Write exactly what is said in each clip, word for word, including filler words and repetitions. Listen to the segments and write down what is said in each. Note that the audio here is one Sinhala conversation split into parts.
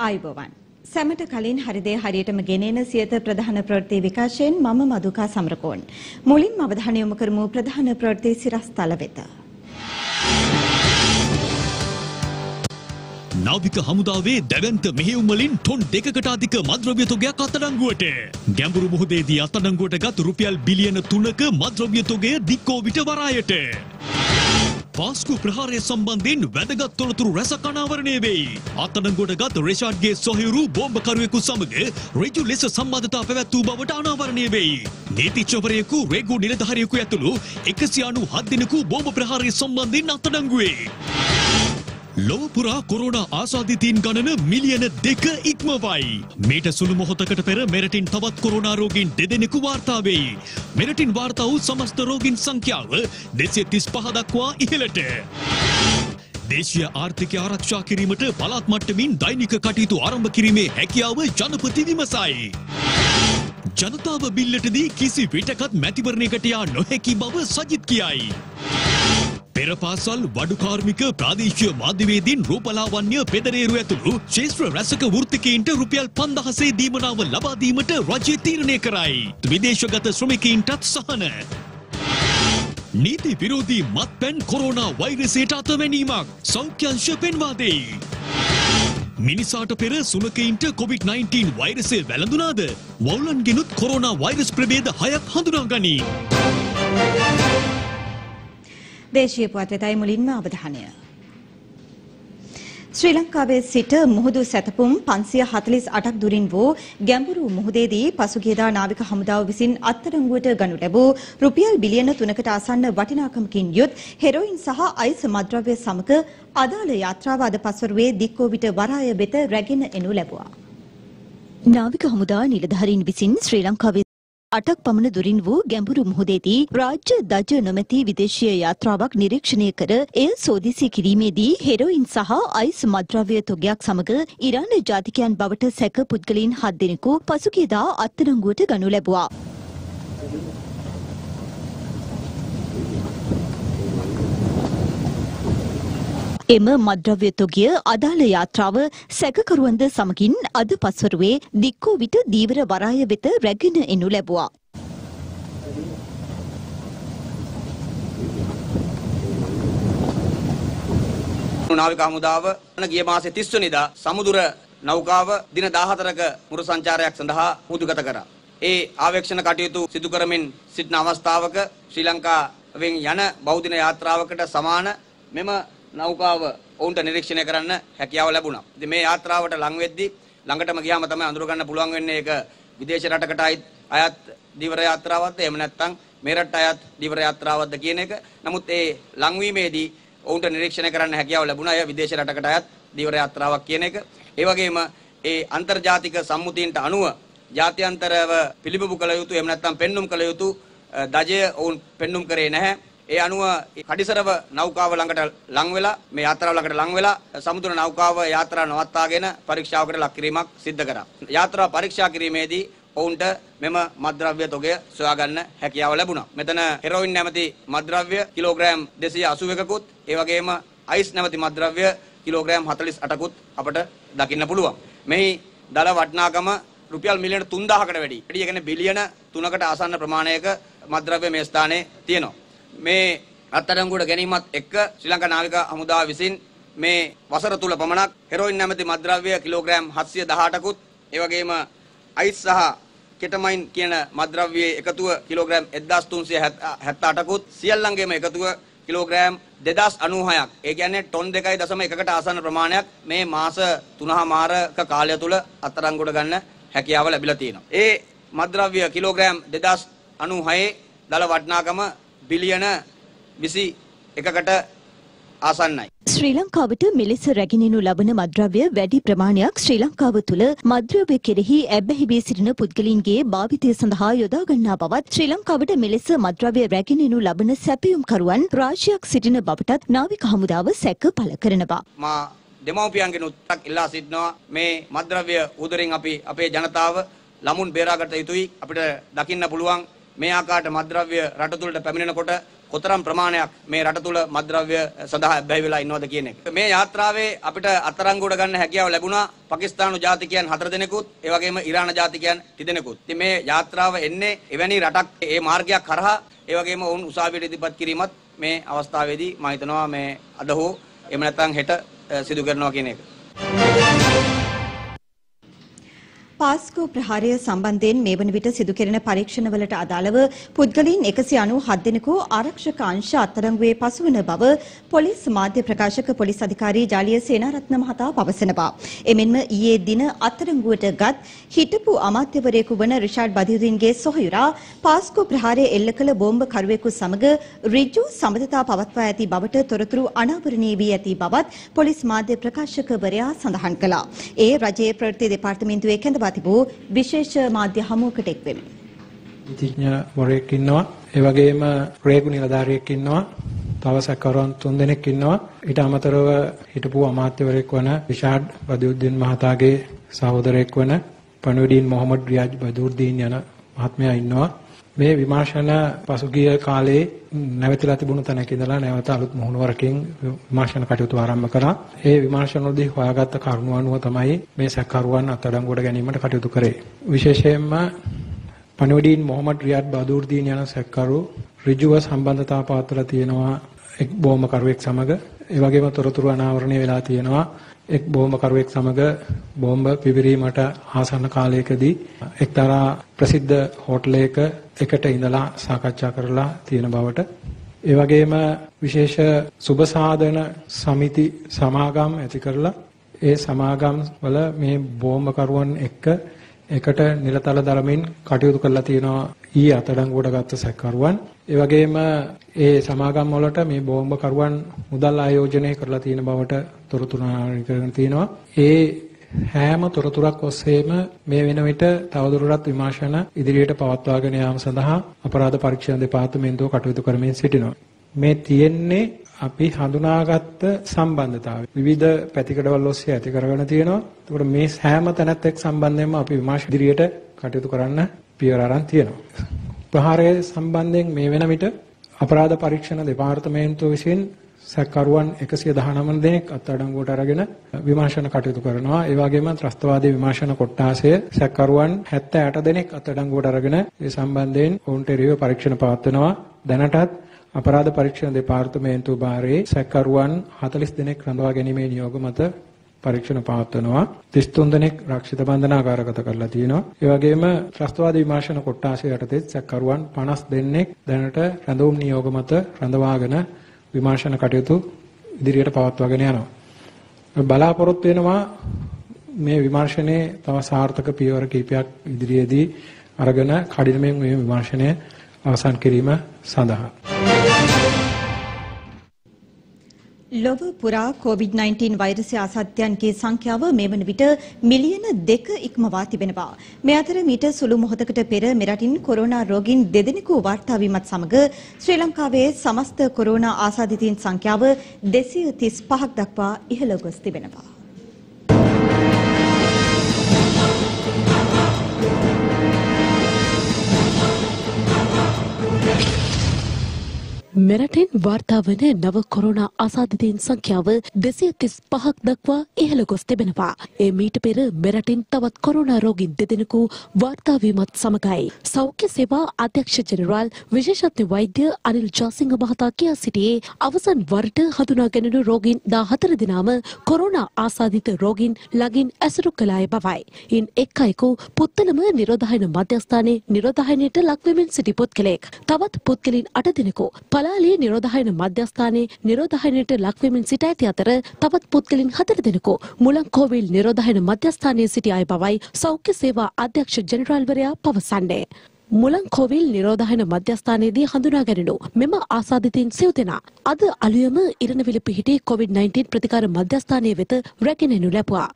ආයුබෝවන්. සැමට කලින් හරිදේ හරියටම ගෙනෙන සියත ප්‍රධාන ප්‍රවෘත්ති විකාශයෙන් මම මදුකා සමරකෝන්. මුලින්ම අවධානය යොමු කරමු ප්‍රධාන ප්‍රවෘත්ති සිරස්තල වෙත. නාවික හමුදාවේ දැවැන්ත මෙහෙයුම් වලින් ටොන් දෙකකට අධික මද්‍රව්‍ය තොගයක් අත්අඩංගුවට. ගැඹුරු මුහුදේදී අත්අඩංගුවට ගත් රුපියල් බිලියන තුනක මද්‍රව්‍ය තොගය දික්කෝවිට වරායට. පාස්කු ප්‍රහාරය සම්බන්ධයෙන් වැදගත් තොරතුරු රැසක් අනාවරණය වෙයි. අත්අඩංගුවට ගත් රිෂාඩ්ගේ සොහයුරු බෝම්බකරුවෙකු සමග ඍජු ලෙස සම්බන්ධතා පැවැත් වූ බවට අනාවරණය වෙයි. නීතිඥවරයෙකු රේගු නිලධාරියෙකු ඇතුළු එකසිය අනූහත් දෙනෙකු බෝම්බ ප්‍රහාරය සම්බන්ධයෙන් අත්අඩංගුවේ. ලොව පුරා කොරෝනා ආසාදිතයින් ගණන මිලියන දෙක ඉක්මවයි. මීට සුළු මොහොතකට පෙර මෙරටින් තවත් කොරෝනා රෝගීන් දෙදෙනෙකු වාර්තා වෙයි. මෙරටින් වාර්තා වූ සමස්ත රෝගීන් සංඛ්‍යාව දෙසිය තිස් පහ දක්වා ඉහළට. දේශීය ආර්ථිකය ආරක්ෂා කිරීමට පළාත් මට්ටමින් දෛනික කටයුතු ආරම්භ කිරීමේ හැකියාව ජනපති විමසයි. ජනතාව බිල්ලටදී කිසි විටකත් මැතිවරණයකට යා නොහැකි බව සජිත් කියයි. පෙර පාසල් වඩු කාර්මික ප්‍රාදේශීය මාධ්‍යවේදීන් රූපලාවන්‍ය පෙදරේරු ඇතුළු ශේෂ්ත්‍ර රැසක වෘත්තිකයින්ට රුපියල් පන්දහසේ දීමනාව ලබා දීමට රජය තීරණය කරයි. විදේශගත ශ්‍රමිකයින්ටත් සහන. නීති විරෝධී මත්පැන් කොරෝනා වෛරසයට අතවැනීමක් සෞඛ්‍යංශ පෙන්වා දෙයි. මිනිසාට පෙර සුනකයින්ට කොවිඩ් නයින්ටීන් වෛරසය වැළඳුනාද? වවුලන්ගෙනුත් කොරෝනා වෛරස් ප්‍රභේද හයක් හඳුනාගනී. දේශීය පුවත් වෙතයි මුලින්ම අවධානය. ශ්‍රී ලංකාවේ සිට මුහුදු සැතපුම් පන්සිය හතළිස් අටක් දුරින් වූ ගැඹුරු මුහුදේදී පසුගියදා නාවික හමුදාව විසින් අත්අඩංගුවට ගනු ලැබූ රුපියල් බිලියන තුනකට ආසන්න වටිනාකමකින් යුත් හෙරොයින් සහ අයිස් මද්‍රව්‍ය සමග අදාළ යාත්‍රාව අද පස්වරුවේ දික්කෝවිට වරාය වෙත රැගෙන එනු ලැබුවා. නාවික හමුදා නිලධාරීන් විසින් ශ්‍රී ලංකාවේ අටක් පමණ දුරින් වූ ගැඹුරු මුහුදේදී රාජ්‍ය දජ නොමැති විදේශීය යාත්‍රාවක් නිරීක්ෂණය කර එය සෝදිසි කිරීමේදී හෙරොයින් සහ අයිස් මද්‍රව්‍ය තොගයක් සමග ඉරාන ජාතිකයන් බවට සැක පුද්ගලයන් හත් දෙනෙකු පසුගියදා අත්අඩංගුවට ගනු ලැබුවා. එම මද්‍රව්‍ය තොගය අදාළ යාත්‍රාව සැකකරුවන්ද සමගින් අද පස්වරුවේ දික්කෝවිට දීවර වරාය වෙත රැගෙන එනු ලැබුවා. නාවික හමුදාව ගිය මාසේ තිස් වෙනිදා සමුදුර නෞකාව දින දාහතරක මුර සංචාරයක් සඳහා මුදුගත කරා. ඒ ආවේක්ෂණ කටයුතු සිදු කරමින් සිටින අවස්ථාවක ශ්‍රී ලංකාවෙන් යන බෞද්ධ යාත්‍රාවකට සමාන මෙම නෞකාව ඔවුන්ට නිරීක්ෂණය කරන්න හැකියාව ලැබුණා. ඉතින් මේ යාත්‍රාවට ලං වෙද්දී ළඟටම ගියාම තමයි අඳුර ගන්න පුළුවන් වෙන්නේ ඒක විදේශ රටකට අයත් දීවර යාත්‍රාවක්ද එහෙම නැත්නම් මේ රටට අයත් දීවර යාත්‍රාවක්ද කියන එක. නමුත් ඒ ලංවීමේදී ඔවුන්ට නිරීක්ෂණය කරන්න හැකියාව ලැබුණා. එය විදේශ රටකට අයත් දීවර යාත්‍රාවක් කියන එක. ඒ වගේම ඒ අන්තර්ජාතික සම්මුතියන්ට අනුව ජාත්‍යන්තරව පිළිබිඹු කළ යුතු එහෙම නැත්නම් පෙන්눔 කළ යුතු දජය ඔවුන් පෙන්눔 කරේ නැහැ. ඒ අනුව කඩිසරව නෞකාව ළඟට ලං වෙලා මේ යාත්‍රාව ළඟට ලං වෙලා සමුද්‍ර නෞකාව යාත්‍රා නවත්වාගෙන පරීක්ෂාවකට ලක් කිරීමක් සිද්ධ කරා. යාත්‍රා පරීක්ෂා කිරීමේදී ඔවුන්ට මෙම මත්ද්‍රව්‍ය තොගය සොයා ගන්න හැකියාව ලැබුණා. මෙතන හෙරොයින් නැමැති මත්ද්‍රව්‍ය කිලෝග්‍රෑම් දෙසිය අසූ එකකුත් ඒ වගේම අයිස් නැමැති මත්ද්‍රව්‍ය කිලෝග්‍රෑම් හතළිස් අටකුත් අපට දකින්න පුළුවන්. මෙහි දල වටිනාකම රුපියල් මිලියන තුන්දාහකට වැඩි. ඒ කියන්නේ බිලියන තුනකට ආසන්න ප්‍රමාණයක මත්ද්‍රව්‍ය මේ ස්ථානයේ තියෙනවා. මේ අත්අඩංගුවට ගැනීමත් එක්ක ශ්‍රී ලංකා නාවික හමුදාව විසින් මේ වසර තුල පමණක් හෙරොයින් නැමැති මත්ද්‍රව්‍ය කිලෝග්‍රෑම් හත්සිය දහඅටකුත් ඒ වගේම අයිස් සහ කෙටමයින් කියන මත්ද්‍රව්‍යයේ එකතුව කිලෝග්‍රෑම් එක්දාස් තුන්සිය හැත්තඅටකුත් සියල්ලංගේම එකතුව කිලෝග්‍රෑම් දෙදාස් අනූහයක් ඒ කියන්නේ ටොන් දෙකයි දශම එකකට ආසන්න ප්‍රමාණයක් මේ මාස තුනමාරක කාලය තුල අත්අඩංගුවට ගන්න හැකියාව ලැබිලා තියෙනවා. ඒ මත්ද්‍රව්‍ය කිලෝග්‍රෑම් දෙදාස් අනූහයේ දල වටිනාකම බිලියන විසි එකකට ආසන්නයි. ශ්‍රී ලංකාවට මෙලෙස රැගෙනනු ලබන මද්‍රව්‍ය වැඩි ප්‍රමාණයක් ශ්‍රී ලංකාව තුළ මද්‍රව්‍ය කෙරෙහි ඇබ්බැහි වී සිටින පුද්ගලයින්ගේ භාවිතය සඳහා යොදා ගන්නා බවත් ශ්‍රී ලංකාවට මෙලෙස මද්‍රව්‍ය රැගෙනනු ලබන සැපයුම්කරුවන් රාශියක් සිටින බවටත් නාවික හමුදාව සැක පළ කරනවා. මා දෙමව්පියන්ගෙන් උත්තක් ඉල්ලා සිටිනවා මේ මද්‍රව්‍ය උදරින් අපි අපේ ජනතාව ළමුන් බේරාගත යුතුයි. අපිට දකින්න පුළුවන් මේ ආකාරයට මද්‍රව්‍ය රට තුළට පැමිණෙනකොට කොතරම් ප්‍රමාණයක් මේ රට තුල මත්ද්‍රව්‍ය සඳහා බැහැ වෙලා ඉන්නවද කියන එක. මේ යාත්‍රාවේ අපිට අත්අඩංගුවට ගන්න හැකියාව ලැබුණා පාකිස්තානු ජාතිකයන් හතර දෙනෙකුත් ඒ වගේම ඉරාන ජාතිකයන් තිදෙනෙකුත්. ඉතින් මේ යාත්‍රාව එන්නේ එවැනි රටක් ඒ මාර්ගයක් කරහා ඒ වගේම ඔවුන් උසාවියට ඉදිරිපත් කිරීමත් මේ අවස්ථාවේදී මම හිතනවා මේ අද හෝ එහෙම නැත්නම් හෙට සිදු කරනවා කියන එක. පාස්කෝ ප්‍රහාරය සම්බන්ධයෙන් මේ වන විට සිදු කෙරෙන පරීක්ෂණවලට අදාළව පුද්ගලයන් එකසිය අනූ හත් දෙනෙකු ආරක්ෂක අංශ අත්අඩංගුවේ පසුවන බව පොලිස් මාධ්‍ය ප්‍රකාශක පොලිස් අධිකාරී ජාලිය සේනාරත්න මහතා පවසනවා. එමෙන්ම ඊයේ දින අත්අඩංගුවට ගත් හිටපු අමාත්‍යවරයෙකු වන රිෂාඩ් බදියුදීන්ගේ සොහොයුරා පාස්කෝ ප්‍රහාරය එල්ල කළ බෝම්බ කරුවෙකු සමග ඍජු සම්බන්ධතා පවත්වා ඇති බවට තොරතුරු අනාවරණය වී ඇති බවත් පොලිස් මාධ්‍ය ප්‍රකාශකවරයා සඳහන් කළා. ඒ රජයේ ප්‍රවෘත්ති දෙපාර්තමේන්තුවේ කැඳවා තිබූ විශේෂ මාධ්‍ය හමුවකට එක් වෙමින් නීතිඥවරයෙක් ඉන්නවා, ඒ වගේම රේගු නිලධාරියෙක් ඉන්නවා, තව සැකකරුවන් තුන් දෙනෙක් ඉන්නවා. ඊට අමතරව හිටපු අමාත්‍යවරයෙක් වන රිෂාඩ් බදියුද්දීන් මහතාගේ සහෝදරයෙක් වන පණුවිඩීන් මොහමඩ් රියාජ් බදූර්දීන් යන මහත්මයා ඉන්නවා. මේ විමර්ශන පසුගිය කාලේ නැවතිලා තිබුණු තැනක ඉඳලා නැවත අලුත් මුහුණුවරකින් විමර්ශන කටයුතු ආරම්භ කළා. ඒ විමර්ශනවලදී හොයාගත්ත කරුණු අනුව තමයි මේ සැකකරුවන් අත්අඩංගුවට ගැනීමට කටයුතු කරේ. විශේෂයෙන්ම පණුවිඩීන් මොහමඩ් රියාඩ් බදූර්දීන් යන සැකකරු ඍජුව සම්බන්ධතාව පවත්වලා තියෙනවා එක් බෝම්බ කරුවෙක් සමග. ඒ වගේම තොරතුරු අනාවරණය වෙලා තියෙනවා එක් බෝම්බ කරුවෙක් සමග බෝම්බ පිපිරීමට ආසන්න කාලයකදී එක්තරා ප්‍රසිද්ධ හෝටලයක එකට ඉඳලා සාකච්ඡා කරලා තියෙන බවට, ඒ වගේම විශේෂ සුබ සාධන සමිති සමාගම් ඇති කරලා ඒ සමාගම් වල මේ බෝම්බ කරුවන් එක්ක එකට නිලතල දරමින් කටයුතු කරලා තියෙනවා ඊ අත්අඩංගුවට ගත්ත සැකකරුවන්. ඒ වගේම ඒ සමාගම් වලට මේ බෝම්බ කරුවන් මුදල් ආයෝජනය කරලා තියෙන බවට තොරතුරු අනාවරණය කරගෙන තියෙනවා. ඒ හැම තොරතුරක් ඔස්සේම මේ වෙන විට තවදුරටත් විමර්ශන ඉදිරියට පවත්වාගෙන යාම සඳහා අපරාධ පරීක්ෂණ දෙපාර්තමේන්තුව කටයුතු කරමින් සිටිනවා. මේ තියෙන්නේ අපි හඳුනාගත්ත සම්බන්ධතාවය විවිධ පැතිකඩවල ඔස්සේ ඇති කරගෙන තියෙනවා. ඒකට මේ හැම තැනත් එක්ක සම්බන්ධයෙන්ම අපි විමර්ශන ඉදිරියට කටයුතු කරන්න පියවර අරන් තියෙනවා. ප්‍රහාරය සම්බන්ධයෙන් මේ වෙන විට අපරාධ පරීක්ෂණ දෙපාර්තමේන්තුව විසින් සැකකරුවන් එකසිය දහනව දෙනෙක් අත්අඩංගුවට අරගෙන විමර්ශන කටයුතු කරනවා. ඒ වගේම ත්‍රස්තවාදී විමර්ශන කොට්ටාසය සැකකරුවන් හැත්තෑ අට දෙනෙක් අත්අඩංගුවට අරගෙන ඒ සම්බන්ධයෙන් ඔවුන්ට එරෙහිව පරීක්ෂණ පවත්වනවා. දැනටත් අපරාධ පරීක්ෂණ දෙපාර්තමේන්තුව භාරයේ සැකකරුවන් හතළිස් දෙනෙක් රඳවා ගැනීමේ නියෝග මත පරීක්ෂණ පවත්වනවා. තිස් තුන් දෙනෙක් රක්ෂිත බන්ධනාගාරගත කරලා තියෙනවා. ඒ වගේම ත්‍රස්තවාදී විමර්ශන කොට්ටාසය යටතේ සැකකරුවන් පනස් දෙනෙක් දැනට රැඳවුම් නියෝග මත රඳවාගෙන විමර්ශන කටයුතු ඉදිරියට පවත්වාගෙන යනවා. බලාපොරොත්තු වෙනවා මේ විමර්ශනයේ තව සාර්ථක පියවර කිහිපයක් ඉදිරියේදී අරගෙන කඩිනමින් මේ විමර්ශනය අවසන් කිරීම සඳහා. ලොව පුරා කොවිඩ් නයින්ටීන් වෛරසය ආසාදිතයන්ගේ සංඛ්‍යාව මේ වන විට මිලියන දෙක ඉක්මවා තිබෙනවා. මේ අතර මීට සුළු මොහොතකට පෙර මෙරටින් කොරෝනා රෝගීන් දෙදෙනෙකු වාර්තා වීමත් සමග ශ්‍රී ලංකාවේ සමස්ත කොරෝනා ආසාදිතයින් සංඛ්‍යාව දෙසිය තිස් පහක් දක්වා ඉහළ ගොස් තිබෙනවා. මෙරටින් වාර්තා වන නව කොරෝනා ආසාදිතයින් සංඛ්‍යාව දෙසිය තිස් පහක් දක්වා ඉහළ ගොස් තිබෙනවා. ඒ මීට පෙර මෙරටින් තවත් කොරෝනා රෝගීන් දෙදෙනෙකු වාර්තා වීමත් සමගයි. සෞඛ්‍ය සේවා අධ්‍යක්ෂ ජෙනරාල් විශේෂඥ වෛද්‍ය අනිල් ජාසිංහ මහතා කියා සිටියේ අවසන් වරට හඳුනා ගැනුණු රෝගීන් දාහතර දෙනාම කොරෝනා ආසාදිත රෝගීන් ළඟින් ඇසුරු කළ අය බවයි. ඉන් එක් අයෙකු පුත්තලම නිරෝධායන මධ්‍යස්ථානයේ නිරෝධායනයට ලක්වෙමින් සිටි පුද්ගලයෙක්. තවත් පුද්ගලයන් අට දෙනෙකු පලාලි නිරෝධායන මධ්‍යස්ථානයේ නිරෝධායනයට ලක්වෙමින් සිට ඇති අතර තවත් පුද්ගලයන් හතර දෙනෙකු මුලංකෝවිල් නිරෝධායන මධ්‍යස්ථානයේ සිටි අය බවයි සෞඛ්‍ය සේවා අධ්‍යක්ෂ ජෙනරාල්වරයා පවසන්නේ. මුලංකෝවිල් නිරෝධායන මධ්‍යස්ථානයේදී හඳුනා ගැනුණු මෙම ආසාදිතයින් සිව් දෙනා අද අලුයම ඉරණවිල පිහිටි කොවිඩ් නයින්ටීන් ප්‍රතිකාර මධ්‍යස්ථානයේ වෙත රැගෙනෙනු ලැබුවා.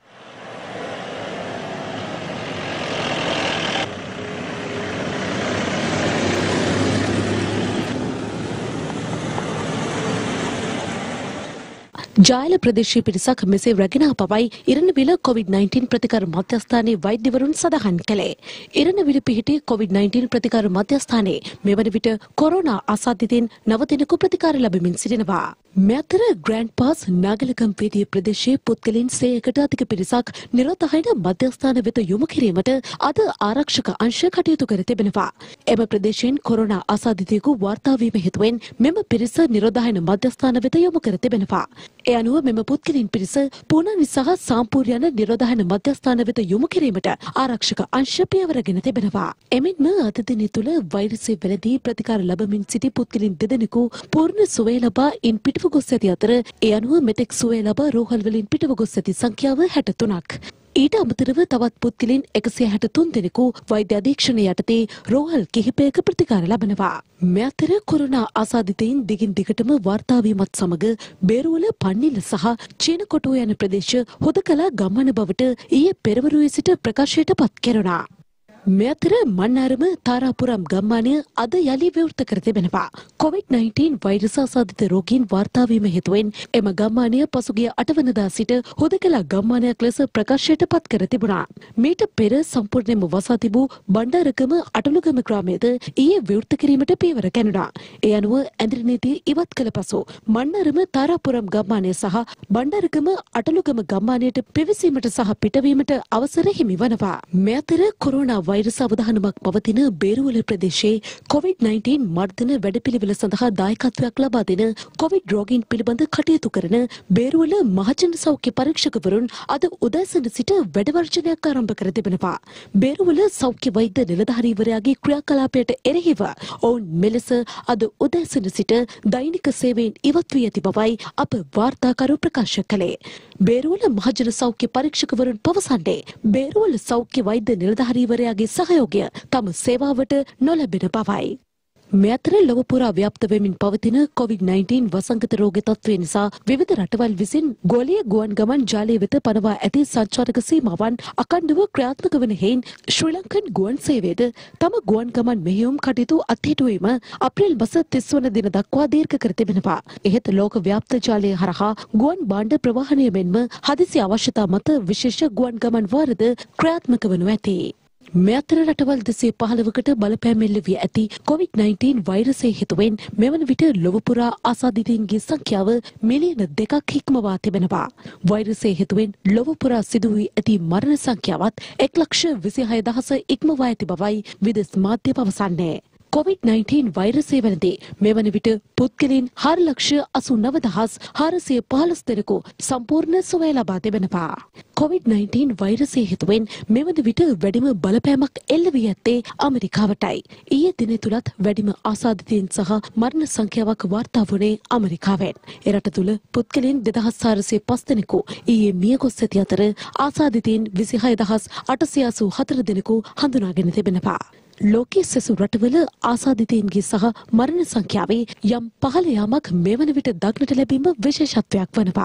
ජායල ප්‍රදේශීය පිරිසක් මෙසේ රැගෙන පවයි ඉරණවිල කොවිඩ් නයින්ටීන් ප්‍රතිකාර මධ්‍යස්ථානයේ වෛද්‍යවරුන් සඳහන් කළේ. ඉරණවිල පිහිටි කොවිඩ් නයින්ටීන් ප්‍රතිකාර මධ්‍යස්ථානයේ මෙවන විට කොරෝනා අසාධිතයින් නව දිනක ප්‍රතිකාර ලැබමින් සිටිනවා. මෙතර ග්‍රෑන්ඩ් පාස් නාගලකම් වේදිය ප්‍රදේශයේ පුද්ගලයන් සේයකට අධික පිරිසක් නිරෝධායන මධ්‍යස්ථාන වෙත යොමු කිරීමට අද ආරක්ෂක අංශ කටයුතු කර තිබෙනවා. එම ප්‍රදේශයෙන් කොරෝනා අසාධිතයෙකු වාර්තා වීම හේතුවෙන් මෙම පිරිස නිරෝධායන මධ්‍යස්ථාන වෙත යොමු කර තිබෙනවා. ඒ අනුව මෙම පුද්ගලයන් පිරිස පුණානි සහ සාම්පූර් යන නිරෝධායන මධ්‍යස්ථාන වෙත යොමු කිරීමට ආරක්ෂක අංශ පියවරගෙන තිබෙනවා. එමෙන්ම අද දින තුළ වෛරසය වැළඳී ප්‍රතිකාර ලබමින් සිටි පුද්ගලයන් දෙදෙනෙකු පූර්ණ සුවය ලබා ඉන් පිටව ගොස් ඇති අතර ඒ අනුව මෙතෙක් සුවය ලබා රෝහල් වලින් පිටව ගොස් ඇති සංඛ්‍යාව හැට තුනක්. ඊට අමතරව තවත් පුද්ගලයන් එකසිය හැට තුන් දෙනෙකු වෛද්‍ය අධීක්ෂණය යටතේ රෝහල් කිහිපයක ප්‍රතිකාර ලබනවා. මේ අතර කොරෝනා ආසාදිතයින් දිගින් දිගටම වාර්තා වීමත් සමග බේරුවල පන්නිල සහ චීන කොටුව යන ප්‍රදේශ හොදකලා ගම්මන බවට ඊයේ පෙරවරුවේ සිට ප්‍රකාශයට පත් කෙරුණා. මේ අතර මන්නාරම තාරාපුරම් ගම්මානය අද යලි විවෘත කර තිබෙනවා. කොවිඩ් නයින්ටීන් වෛරස ආසාදිත රෝගීන් වාර්තා වීම හේතුවෙන් එම ගම්මානය පසුගිය අට වෙනිදා සිට හුදකලා ගම්මානයක් ලෙස ප්‍රකාශයට පත් කර තිබුණා. මීට පෙර සම්පූර්ණයෙන්ම වසා තිබූ බණ්ඩාරගම අටලුගම ග්‍රාමයේද ඊයේ විවෘත කිරීමට පියවර ගැනුණා. ඒ අනුව ඇඳිරි නීතිය ඉවත් කළ පසු මන්නාරම තාරාපුරම් ගම්මානය සහ බණ්ඩාරගම අටලුගම ගම්මානයට පිවිසීමට සහ පිටවීමට අවසර හිමි වනවා. මේ අතර කොරෝනා වෛරස අවධානමක් පවතින බේරුවල ප්‍රදේශයේ කොවිඩ් නයින්ටීන් මර්ධන වැඩපිළිවෙල සඳහා දායකත්වයක් ලබා දෙන කොවිඩ් රෝගීන් පිළිබඳ කටයුතු කරන බේරුවල මහජන සෞඛ්‍ය පරීක්ෂකවරුන් අද උදෑසන සිට වැඩවර්ජනයක් ආරම්භ කර තිබෙනවා. බේරුවල සෞඛ්‍ය වෛද්‍ය නිලධාරීවරයාගේ ක්‍රියාකලාපයට එරෙහිව ඔවුන් මෙලෙස අද උදෑසන සිට දෛනික සේවයෙන් ඉවත් වී ඇති බවයි අප වාර්තාකරු ප්‍රකාශ කළේ. බේරුවල මහජන සෞඛ්‍ය පරීක්ෂකවරුන් පවසන්නේ බේරුවල සෞඛ්‍ය වෛද්‍ය නිලධාරීවරයාගේ සහයෝගය තම සේවාවට නොලැබෙන බවයි. මේ අතර ලොව පුරා ව්‍යාප්ත වෙමින් පවතින කොවිඩ් නයින්ටීන් වසංගත රෝග තත්ත්වය නිසා විවිධ රටවල් විසින් ගෝලීය ගුවන් ගමන් ජාලය වෙත පනවා ඇති සංචාරක සීමාවන් අඛණ්ඩව ක්‍රියාත්මක වන හේයින් ශ්‍රී ලංකන් ගුවන් සේවයද තම ගුවන් ගමන් මෙහෙයුම් කටයුතු අත්හිටුවීම අප්‍රේල් මාස තිස් වන දින දක්වා දීර්ඝ කර තිබෙනවා. එහෙත් ලෝක ව්‍යාප්ත ජාලය හරහා ගුවන් භාණ්ඩ ප්‍රවාහනය මෙන්ම හදිසි අවශ්‍යතා මත විශේෂ ගුවන් ගමන් වාරද ක්‍රියාත්මක වනු ඇති. මේ අතර රටවල් දෙසිය පහළවකට බලපෑම් එල්ල වී ඇති කොවිඩ් නයින්ටීන් වෛරසය හේතුවෙන් මෙවන විට ලොව පුරා ආසාදිතයින්ගේ සංඛ්‍යාව මිලියන දෙකක් ඉක්මවා තිබෙනවා. වෛරසය හේතුවෙන් ලොව පුරා සිදු වී ඇති මරණ සංඛ්‍යාවත් එක් ලක්ෂ විසිහය දහස ඉක්මවා ඇති බවයි විදෙස් මාධ්‍ය පවසන්නේ. කොවිඩ් නයින්ටීන් වෛරසය වැළඳේ මෙවන විට පුද්ගලයන් හාර ලක්ෂ අසූ නව දහස් හාරසිය පහළොස් දෙනෙකු සම්පූර්ණ සුවය ලබා තිබෙනවා. කොවිඩ් නයින්ටීන් වෛරසය හේතුවෙන් මෙවන විට වැඩිම බලපෑමක් එල්ල වී ඇත්තේ ඇමරිකාවටයි. ඊයේ දින තුලත් වැඩිම ආසාදිතයින් සහ මරණ සංඛ්‍යාවක් වාර්තා වුණේ ඇමරිකාවෙන්. එරට තුල පුද්ගලයන් දෙදහස් හාරසිය පහ දෙනෙකු ඊයේ මිය ගොස් ඇති අතර ආසාදිතයින් විසිහය දහස් අටසිය අසූ හතර දෙනෙකු හඳුනාගෙන තිබෙනවා. ලෝකයේ සෙසු රටවල ආසාදිතයින්ගේ සහ මරණ සංඛ්‍යාවේ යම් පහළ යාමක් මෙවන විට දක්නට ලැබීම විශේෂත්වයක් වනවා.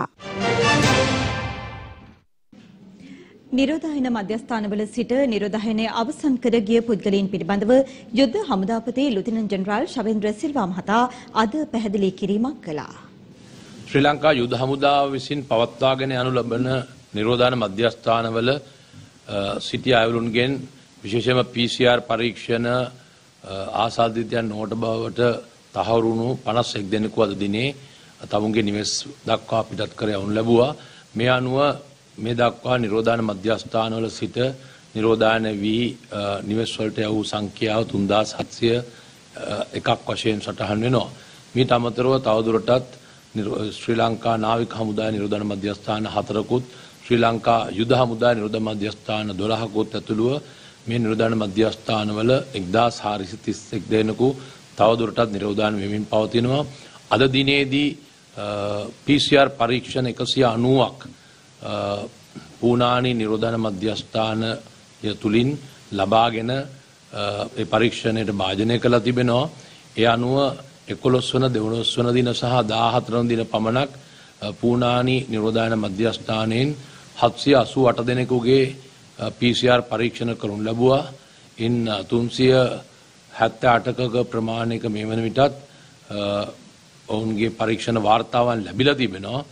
නිරෝධායන මධ්‍යස්ථානවල සිට නිරෝධායනය අවසන් කර ගිය පුද්ගලයන් පිළිබඳව යුද්ධ හමුදාපති ලුතිනන්ට් ජෙනරාල් ශවේන්ද්‍ර සිල්වා මහතා අද පැහැදිලි කිරීමක් කළා. ශ්‍රී ලංකා යුද්ධ හමුදාව විසින් පවත්වාගෙන යනු ලබන නිරෝධායන මධ්‍යස්ථානවල සිටි අයවලුන්ගෙන් විශේෂයෙන්ම පී සී ආර් පරීක්ෂණ ආසාදිතයන් නොවට බවට තහවුරු වුණු පනස් එක් දෙනෙකු අද දිනේ තමුන්ගේ නිවෙස් දක්වා පිටත් කර යවනු ලැබුවා. මේ අනුව මේ දක්වා නිරෝධායන මධ්‍යස්ථානවල සිට නිරෝධායන වී නිවෙස් වලට යවූ සංඛ්‍යාව තුන්දාස් හත්සිය එකක් වශයෙන් සටහන් වෙනවා. මීට අමතරව තවදුරටත් ශ්‍රී ලංකා නාවික හමුදාය නිරෝධායන මධ්‍යස්ථාන හතරකුත් ශ්‍රී ලංකා යුද හමුදාය නිරෝධායන මධ්‍යස්ථාන දොළහකුත් ඇතුළුව මේ නිරෝධායන මධ්‍යස්ථානවල එක්දාස් හාරසිය තිස් එක් දෙනෙකු තවදුරටත් නිරෝධායන වෙමින් පවතිනවා. අද දිනේදී පී සී ආර් පරීක්ෂණ එකසිය අනූවක් පූනානි නිරෝධායන මධ්‍යස්ථානය තුලින් ලබාගෙන ඒ පරීක්ෂණයට භාජනය කළා තිබෙනවා. ඒ අනුව එකොළොස් වන දෙවනොස් වන දින සහ දාහතර වන දින පමණක් පූනානි නිරෝධායන මධ්‍යස්ථානයෙන් හත්සිය අසූ අට දෙනෙකුගේ පී සී ආර් පරීක්ෂණ කරනු ලැබුවා. ඉන් තුන්සිය හැත්තෑ අටක ප්‍රමාණයක මේ වන විටත් ඔවුන්ගේ පරීක්ෂණ වාර්තාවන් ලැබිලා තිබෙනවා.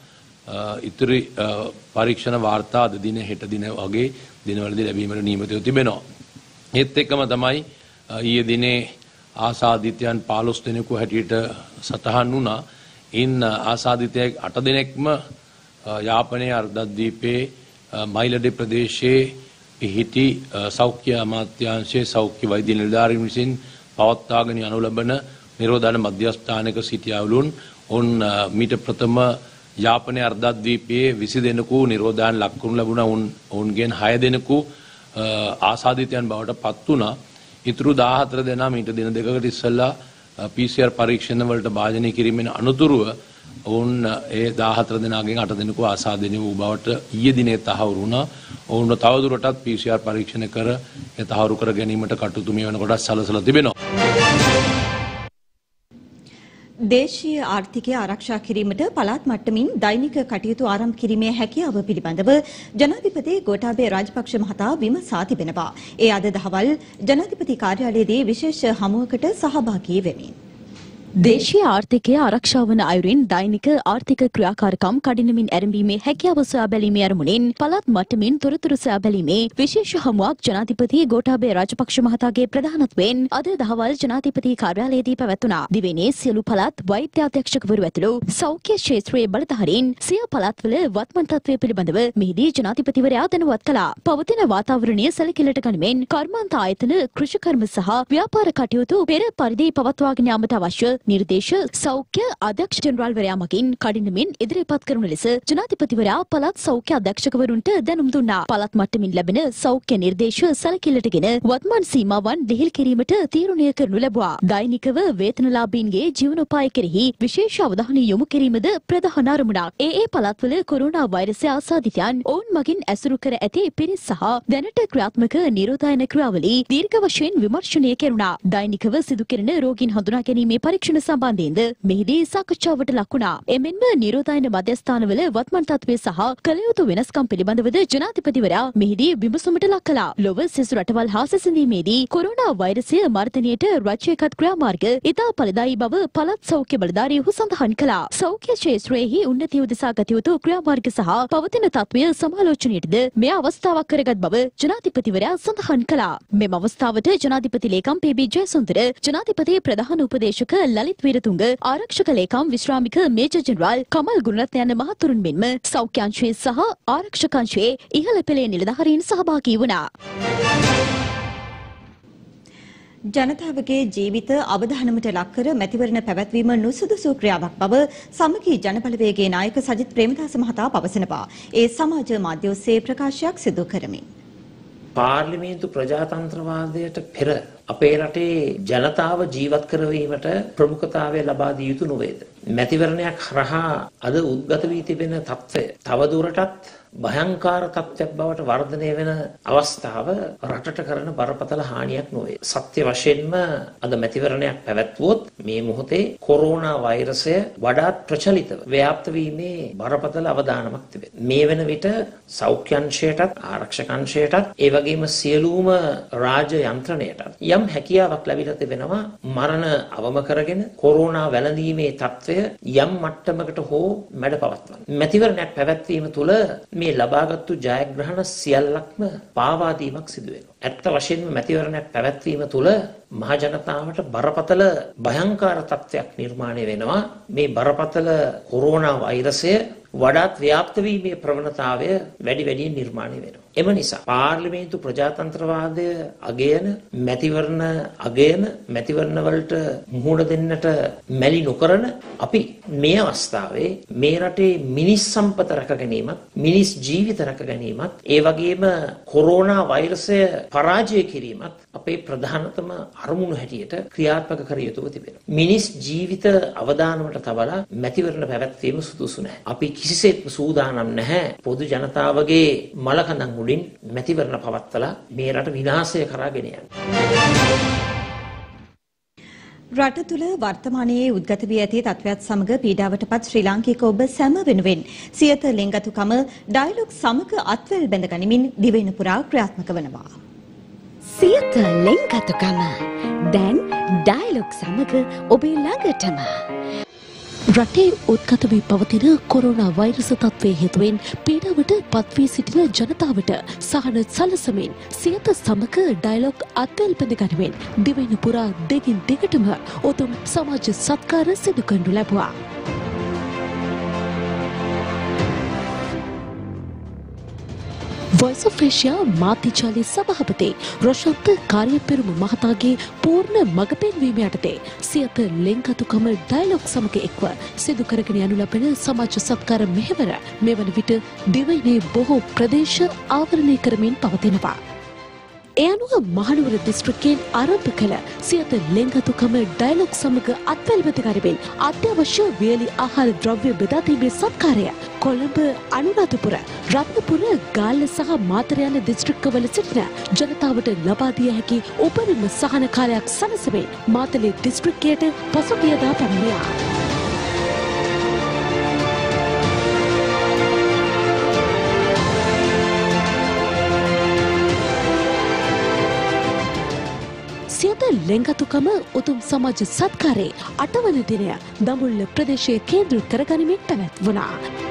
ඉතිරි පරීක්ෂණ වාර්තා අද දින හෙට දින වගේ දිනවලදී ලැබීමට නියමිතව තිබෙනවා. ඒත් එක්කම තමයි ඊයේ දිනේ ආසාදිතයන් පහළොස් දෙනෙකු හැටියට සටහන් වුණා. ඉන් ආසාදිතයෙක් අට දෙනෙක්ම යාපනයේ අර්ධද්වීපයේ මයිලඩේ ප්‍රදේශයේ පිහිටි සෞඛ්‍ය අමාත්‍යාංශයේ සෞඛ්‍ය වෛද්‍ය නිලධාරීන් විසින් පවත්වාගෙන යනු ලබන නිරෝධායන මධ්‍යස්ථානයක සිටියාවුලුන් ඔවුන් මීට ප්‍රථම යාපනයේ අර්ධද්වීපයේ විසි දෙනෙකු නිරෝධායන ලක් කරනු ලැබුණා. ඔවුන් ඔවුන්ගෙන් හය දෙනෙකු ආසාදිතයන් බවට පත් වුණා. ඉතුරු දාහතර දෙනා මීට දින දෙකකට ඉස්සෙල්ලා පී සී ආර් පරීක්ෂණ වලට භාජනය කිරීමෙන් අනතුරුව ඔවුන් ඒ දාහතර දෙනාගෙන් අට දෙනෙකු ආසාදනය වූ බවට ඊයේ දිනේ තහවුරු වුණා. ඔවුන්ව තවදුරටත් පී සී ආර් පරීක්ෂණ කර ඒ තහවුරු කර ගැනීමට කටයුතු මේ වෙනකොට සලසලා තිබෙනවා. දේශීය ආර්ථිකය ආරක්ෂා කිරීමට පළාත් මට්ටමින් දෛනික කටයුතු ආරම්භ කිරීමේ හැකියාව පිළිබඳව ජනාධිපති ගෝඨාභය රාජපක්ෂ මහතා විමසා තිබෙනවා. ඒ අද දහවල් ජනාධිපති කාර්යාලයේදී විශේෂ හමුවකට සහභාගී වෙමින් දේශීය ආර්ථිකය ආරක්ෂා වන අයුරින් දෛනික ආර්ථික ක්‍රියාකාරකම් කඩිනමින් ඇරඹීමේ හැකියාව සොයා බැලීමේ අරමුණින් පළාත් මට්ටමින් තොරතුරු සොයා බැලීමේ විශේෂ හමුවක් ජනාධිපති ගෝඨාභය රාජපක්ෂ මහතාගේ ප්‍රධානත්වයෙන් අද දහවල් ජනාධිපති කාර්යාලයේදී පැවැත්වුණා. දිවයිනේ සියලු පළාත් වෛද්‍ය අධ්‍යක්ෂකවරු ඇතුළු සෞඛ්‍ය ක්ෂේත්‍රයේ බලධාරීන් සිය පළාත්වල වත්මන් තත්ත්වය පිළිබඳව මෙහිදී ජනාධිපතිවරයා දැනුවත් කළා. පවතින වාතාවරණය සැලකිල්ලට ගනිමින් කර්මාන්ත ආයතන කෘෂිකර්ම සහ ව්‍යාපාර කටයුතු පෙර පරිදි පවත්වාගෙන යාමට අවශ්‍ය නිර්දේශ සෞඛ්‍ය අධ්‍යක්ෂ ජෙනරාල්වරයා මගින් කඩිනමින් ඉදිරිපත් කරන ලෙස ජනාධිපතිවරයා පළාත් සෞඛ්‍ය අධ්‍යක්ෂකවරුන්ට දැනුම් දුන්නා. පළාත් මට්ටමින් ලැබෙන සෞඛ්‍ය නිර්දේශ සැලකිල්ලටගෙන වත්මන් සීමාවන් ලිහිල් කිරීමට තීරණය කරනු ලැබුවා. දෛනිකව වේතනලාභීන්ගේ ජීවනෝපාය කෙරෙහි විශේෂ අවධානය යොමු කිරීමද ප්‍රධාන අරමුණක්. ඒ ඒ පළාත්වල කොරෝනා වෛරසය ආසාදිතයන් ඔවුන් මගින් ඇසුරු කර ඇති පිරිස් සහ දැනට ක්‍රියාත්මක නිරෝධායන ක්‍රියාවලී දීර්ඝ වශයෙන් විමර්ශනය කෙරුණා. දෛනිකව සිදු කෙරෙන රෝගීන් හඳුනා ගැනීමේ පරීක්ෂණ සම්බන්ධයෙන්ද මෙහිදී සාකච්ඡාවට ලක් වුණා. එමෙන්ම නිරෝධායන මධ්‍යස්ථානවල වත්මන් තත්ත්වය සහ කළ යුතු වෙනස්කම් පිළිබඳවද ජනාධිපතිවරයා මෙහිදී විමසුමට ලක් කළා. ලොව සෙසු රටවල් හා සැසඳීමේදී කොරෝනා වෛරසය මර්ධනයට රජයකත් ක්‍රියාමාර්ග ඉතා ඵලදායී බව පළාත් සෞඛ්‍ය බලධාරීහු සඳහන් කළා. සෞඛ්‍ය ක්ෂේත්‍රයේහි උන්නතිය උදෙසා ගත යුතු ක්‍රියාමාර්ග සහ පවතින තත්ත්වය සමාලෝචනයටද මෙය අවස්ථාවක් කරගත් බව ජනාධිපතිවරයා සඳහන් කළා. මෙම අවස්ථාවට ජනාධිපති ලේකම් පී බී ජයසුන්දර, ජනාධිපති ප්‍රධාන උපදේශක ලලිත් වීරතුංග, ආරක්ෂක ලේකම් විශ්‍රාමික මේජර් ජෙනරාල් කමල් ගුණරත්න යන මහතුරුන් මෙන්ම සෞඛ්‍ය අංශයේ සහ ආරක්ෂක අංශයේ ඉහළ පෙළේ නිලධාරීන් සහභාගී වුණා. ජනතාවගේ ජීවිත අවධානමට ලක්කර මැතිවරණ පැවැත්වීම නුසුදුසු ක්‍රියාවක් බව සමගී ජනබලවේගයේ නායක සජිත් ප්‍රේමදාස මහතා පවසනවා. ඒ සමාජ මාධ්‍ය ඔස්සේ ප්‍රකාශයක් සිදු කරමින් පාර්ලිමේන්තු ප්‍රජාතන්ත්‍රවාදයට පෙර අපේ රටේ ජනතාව ජීවත් කරවීමට ප්‍රමුඛතාවය ලබා දිය යුතු නොවේද? මැතිවරණයක් හරහා අද උද්ගත වී තිබෙන තත්ත්වය තවදුරටත් භයංකාර තත්ත්වයක් බවට වර්ධනය වෙන අවස්ථාව රටට කරන බරපතල හානියක් නොවේ. සත්‍ය වශයෙන්ම අද මැතිවරණයක් පැවැත්වුවොත් මේ මොහොතේ කොරෝනා වෛරසය වඩාත් ප්‍රචලිතව ව්‍යාප්ත වීමේ බරපතල අවදානමක් තිබෙනවා. මේ වෙන විට සෞඛ්‍ය අංශයටත් ආරක්ෂක අංශයටත් ඒ වගේම සියලුම රාජ්‍ය යන්ත්‍රණයටත් යම් හැකියාවක් ලැබිලා තිබෙනවා මරණ අවම කරගෙන කොරෝනා වැළඳීමේ තත්ත්වය යම් මට්ටමකට හෝ මැඩ පවත්වන්න. මැතිවරණයක් පැවැත්වීම තුළ මේ ලබාගත්තු ජයග්‍රහණ සියල්ලක්ම පාවා දීමක් සිදු වෙනවා. ඇත්ත වශයෙන්ම මැතිවරණයක් පැවැත්වීම තුළ මහ ජනතාවට බරපතල භයංකාර තත්ත්වයක් නිර්මාණය වෙනවා. මේ බරපතල කොරෝනා වෛරසය වඩාත් ව්‍යාප්ත වීමේ ප්‍රවණතාවය වැඩි වැඩියෙන් නිර්මාණය වෙනවා. එම නිසා පාර්ලිමේන්තු ප්‍රජාතන්ත්‍රවාදය අගයන මැතිවරණ අගයන මැතිවරණ වලට මුහුණ දෙන්නට මැලි නොකරන අපි මේ අවස්ථාවේ මේ රටේ මිනිස් සම්පත රැක ගැනීමත් මිනිස් ජීවිත රැක ගැනීමත් ඒ වගේම කොරෝනා වෛරසය පරාජය කිරීමත් අපේ ප්‍රධානතම අරමුණු හැටියට ක්‍රියාත්මක කර යුතුව තිබෙනවා. මිනිස් ජීවිත අවදානමට තබලා මැතිවරණ පැවැත්වීම සුදුසු නැහැ. අපි කිසිසේත්ම සූදානම් නැහැ පොදු ජනතාවගේ මලකඳන් උඩින් මැතිවරණ පවත්වලා මේ රට විනාශය කරා ගෙන යන්න. රට තුළ වර්තමානයේ උද්ගත වී ඇති තත්ත්වයක් සමග පීඩාවටපත් ශ්‍රී ලාංකික ඔබ සැම වෙනුවෙන් සියත ලෙන්ගතුකම ඩයලොග් සමග අත්වැල් බැඳ ගනිමින් දිවයින පුරා ක්‍රියාත්මක වනවා. සියත ලෙන්ගතුකම දැන් ඩයලොග් සමග ඔබේ ළඟටම. රටේ උද්ගත වී පවතින කොරෝනා වෛරස තත්ත්වයේ හේතුවෙන් පීඩාවට පත්වී සිටින ජනතාවට සහන සලසමින් සියත සමග ඩයලොග් අත්වැල් බැඳ ගනිමින් දිවයින පුරා දෙකින් දෙකටම උතුම් සමාජ සත්කාර සිදු කරනු ලැබුවා. Voice of Asia මාධ්‍යජාලයේ සභාපති රොෂන්ත කාර්යපෙරුම මහතාගේ පූර්ණ මඟ පෙන්වීම යටතේ සියත ලෙන්ගතුකම ඩයලොග් සමග එක්ව සිදු කරගෙන යනු ලබන සමාජ සත්කාර මෙහෙවර මෙවන විට දිවයිනේ බොහෝ ප්‍රදේශ ආවරණය කරමින් පවතිනවා. ඒ අනුව මහනුවර දිස්ත්‍රික්කයෙන් ආරම්භ කළ සියත ලෙන්ගතුකම ඩයලොග් සමග අත්වැල්වත කරමින් අත්‍යවශ්‍ය වියලි ආහාර ද්‍රව්‍ය බෙදා දීමේ සත්කාරය කොළඹ අනුරාධපුර රත්නපුර ගාල්ල සහ මාතර යන දිස්ත්‍රික්කවල සිටින ජනතාවට ලබා දිය හැකි උපරිම සහන කාලයක් සලසමින් මාතලේ දිස්ත්‍රික්කයට පසුගියදා පැමිණියා. සියත ලෙන්ගතුකම උතුම් සමාජ සත්කාරයේ අටවන දිනය දඹුල්ල ප්‍රදේශයේ කේන්ද්‍ර කරගනිමින් පැවැත්වුණා.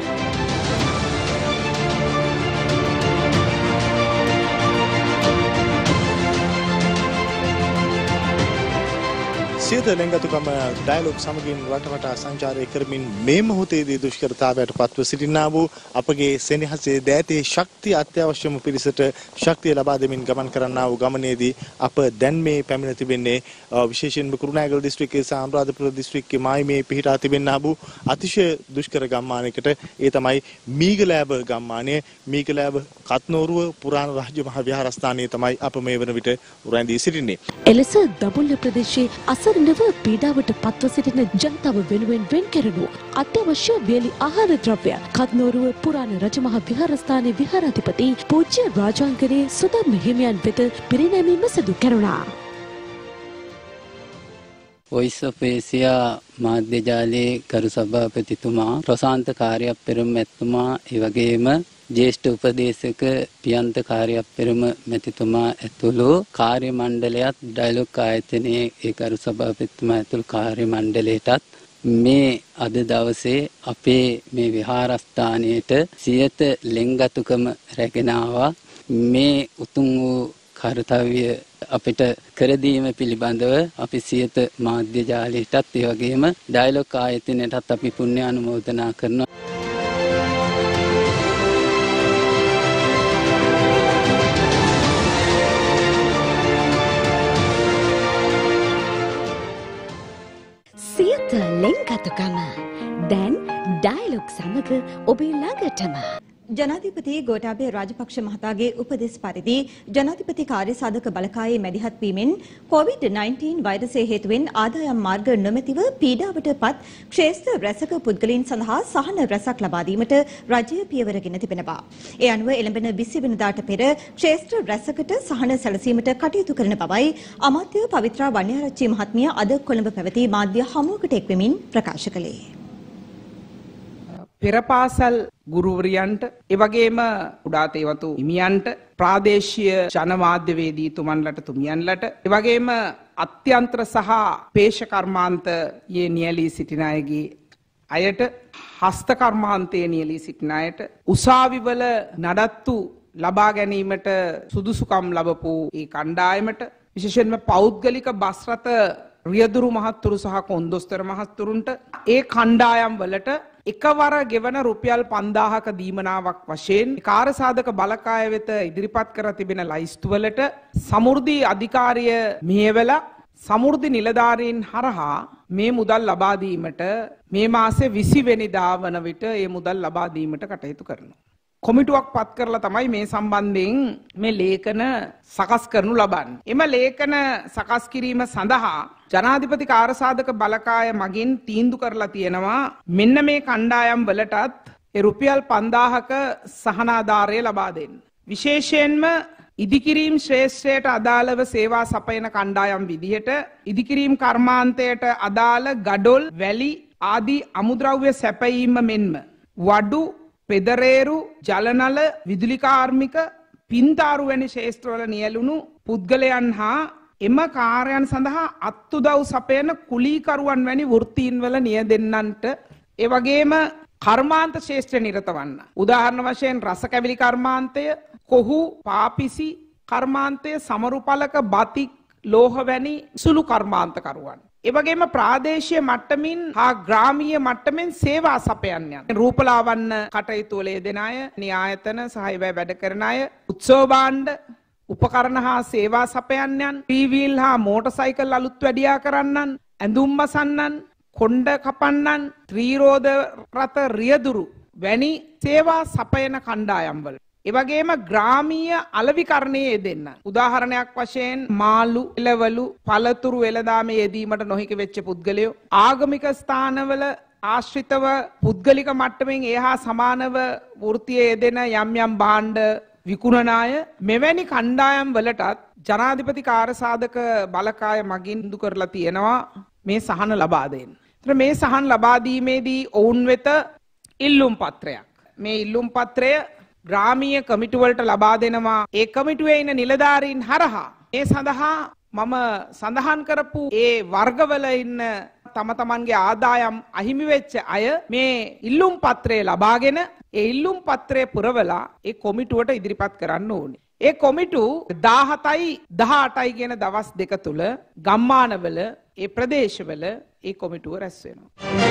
සියත ලෙන්ගතුකම ඩයලොග් සමගින් රටවටා සංචාරය කරමින් මේ මොහොතේදී දුෂ්කරතාවයට පත්ව සිටිනා වූ අපගේ සෙනෙහසේ දෑතේ ශක්තිය අත්‍යවශ්‍යම පිරිසට ශක්තිය ලබා දෙමින් ගමන් කරන්නා වූ ගමනේදී අප දැන් මේ පැමිණ තිබෙන්නේ විශේෂයෙන්ම කුරුණෑගල දිස්ත්‍රික්කයේ සහ අනුරාධපුර දිස්ත්‍රික්කයේ මායිමේ පිහිටා තිබෙනා වූ අතිශය දුෂ්කර ගම්මානයකට. ඒ තමයි මීගලෑව ගම්මානය. මීගලෑව කත්නෝරුව පුරාණ රාජ්‍ය මහා විහාරස්ථානයේ තමයි අප මේ වන විට රැඳී සිටින්නේ. එලෙස දඹුල්ල ප්‍රදේශයේ අසරණව පීඩාවට පත්ව සිටින ජනතාව වෙනුවෙන් වෙන් කෙරෙනු අත්‍යවශ්‍ය වියලි ආහාර ද්‍රව්‍ය කත්නෝරුව පුරාණ රජමහා විහාරස්ථානයේ විහාරාධිපති පූජ්‍ය රාජාංගනේ සුදම් හිමියන් වෙත පිරිනැමීම සිදු කෙරුණා. Voice of Asia මාධ්‍ය ජාලයේ කරු සභාපතිතුමා ප්‍රශාන්ත කාර්යපෙරම මැතිතුමා ඒ වගේම ජ්‍යෙෂ්ඨ උපදේශක පියන්ත කාර්යපෙරම මැතිතුමා ඇතුළු කාර්ය මණ්ඩලයත් ඩයලොග් ආයතනයේ ඒ කරු සභාපතිතුමා ඇතුළු කාර්ය මණ්ඩලයටත් මේ අද දවසේ අපේ මේ විහාරස්ථානයේට සියත ලෙන්ගතුකම රැගෙන ආවා. මේ උතුම් වූ කාර්යය අපිට කර දීම පිළිබඳව අපි සියත මාධ්‍ය ජාලයටත් ඒ වගේම ඩයලොග් ආයතනයටත් අපි පුණ්‍ය අනුමෝදනා කරනවා. සියත ලෙන්ගතුකම දැන් ඩයලොග් සමග ඔබේ ළඟටම. ජනාධිපති ගෝඨාභය රාජපක්ෂ මහතාගේ උපදෙස් පරිදි ජනාධිපති කාර්යසාධක බලකායේ මැදිහත් වීමෙන් කොවිඩ් නයින්ටීන් වෛරසය හේතුවෙන් ආදායම් මාර්ග නොමැතිව පීඩාවට පත් ක්ෂේත්‍ර රැසක පුද්ගලයන් සඳහා සහන රැසක් ලබා දීමට රජය පියවරගෙන තිබෙනවා. ඒ අනුව එළඹෙන විසි වෙනිදාට පෙර ක්ෂේත්‍ර රැසකට සහන සැලසීමට කටයුතු කරන බවයි අමාත්‍ය පවිත්‍රා වන්‍යාරච්චි මහත්මිය අද කොළඹ පැවති මාධ්‍ය හමුවකට එක්වෙමින් ප්‍රකාශ කළේ. පෙරපාසල් ගුරුවරියන්ට එවැගේම කුඩා තේවතු හිමියන්ට ප්‍රාදේශීය ජනමාධ්‍යවේදී තුමන්ලට තුමියන්ලට එවැගේම අත්‍යන්තර සහ පේශ කර්මාන්තයේ නියැලී සිටින අයගේ අයට හස්ත කර්මාන්තයේ නියැලී සිටින අයට උසාවිවල නඩත්තු ලබා ගැනීමට සුදුසුකම් ලබපු ඒ කණ්ඩායමට විශේෂයෙන්ම පෞද්ගලික බස් රථ රියදුරු මහත්තුරු සහ කොන්දොස්තර මහත්තුරුන්ට ඒ කණ්ඩායම් වලට එකවර ගෙවන රුපියල් පන්දාහක දීමනාවක් වශයෙන් කාර්යසාධක බලකාය වෙත ඉදිරිපත් කර තිබෙන ලයිස්තුවලට සමෘද්ධි අධිකාරිය මෙහෙवला සමෘද්ධි නිලධාරීන් හරහා මේ මුදල් ලබා දීමට මේ මාසේ විසි වෙනිදා වන විට මේ මුදල් ලබා දීමට කටයුතු කරනවා. කොමිටුවක් පත් කරලා තමයි මේ සම්බන්ධයෙන් මේ ලේඛන සකස් කරනු ලබන්නේ. එම ලේඛන සකස් කිරීම සඳහා ජනාධිපති කාර්යසාධක බලකාය මගින් තීන්දුව කරලා තියෙනවා මෙන්න මේ කණ්ඩායම් වලටත් ඒ රුපියල් පන්දාහක සහනාධාරය ලබා දෙන්න. විශේෂයෙන්ම ඉදිකිරීම් ශ්‍රේෂ්ඨයට අදාළව සේවා සපයන කණ්ඩායම් විදිහට ඉදිකිරීම් කර්මාන්තයට අදාළ ගඩොල් වැලි ආදී අමුද්‍රව්‍ය සැපයීම මෙන්ම වඩු පෙදරේරු ජලනල විදුලි කාර්මික පින්තාරු වැනි ශේෂ්ත්‍රවල නියැලුණු පුද්ගලයන් හා එම කාර්යයන් සඳහා අත්උදව් සපයන කුලීකරුවන් වැනි වෘත්තීන් වල නියදෙන්නන්ට ඒ වගේම කර්මාන්ත ශේෂ්ත්‍ර නිරත වන්න. උදාහරණ වශයෙන් රස කැවිලි කර්මාන්තය, කොහු, පාපිසි කර්මාන්තය, සමරුපලක, බතික්, ලෝහ වැනි සුළු කර්මාන්තකරුවන්. ඒ වගේම ප්‍රාදේශීය මට්ටමින් හා ග්‍රාමීය මට්ටමින් සේවා සපයන්නයන්. රූපලාවන්‍ය කටයුතු වල යෙදෙන අය, න්‍යායතන සහ වැඩ කරන අය, උත්සව භාණ්ඩ, උපකරණ හා සේවා සපයන්නයන්, ටීවීල් හා මෝටරසයිකල් අලුත් වැඩියා කරන්නන්, ඇඳුම් මසන්නන්, කොණ්ඩ කපන්නන්, ත්‍රිරෝද රථ රියදුරු වැනි සේවා සපයන කණ්ඩායම් වල. ඒ වගේම ග්‍රාමීය අලෙවිකරණයේ යෙදෙන්න. උදාහරණයක් වශයෙන් මාළු, එළවලු, පළතුරු වෙළඳාමේ යෙදීමට නොහැකි වෙච්ච පුද්ගලයෝ, ආගමික ස්ථානවල ආශ්‍රිතව පුද්ගලික මට්ටමින් එහා සමානව වෘත්තීය යෙදෙන යම් යම් භාණ්ඩ විකුණන අය, මෙවැනි කණ්ඩායම් වලටත් ජනාධිපති කාර්යසාධක බලකාය මගින් ඉදු කරලා තියෙනවා මේ සහන ලබා දෙන්න. ඒතර මේ සහන ලබා දීමේදී ඔවුන් වෙත ඉල්ලුම් පත්‍රයක්. මේ ඉල්ලුම් පත්‍රය ග්‍රාමීය කමිටු වලට ලබා දෙනවා. ඒ කමිටුවේ ඉන්න නිලධාරීන් හරහා මේ සඳහා මම සඳහන් කරපු ඒ වර්ගවල ඉන්න තම තමන්ගේ ආදායම් අහිමි වෙච්ච අය මේ ඉල්ලුම් පත්‍රය ලබාගෙන ඒ ඉල්ලුම් පත්‍රය පුරවලා ඒ කොමිටුවට ඉදිරිපත් කරන්න ඕනේ. ඒ කොමිටු දාහතයි දහඅටයි කියන දවස් දෙක තුල ගම්මානවල ඒ ප්‍රදේශවල ඒ කොමිටුව රැස් වෙනවා.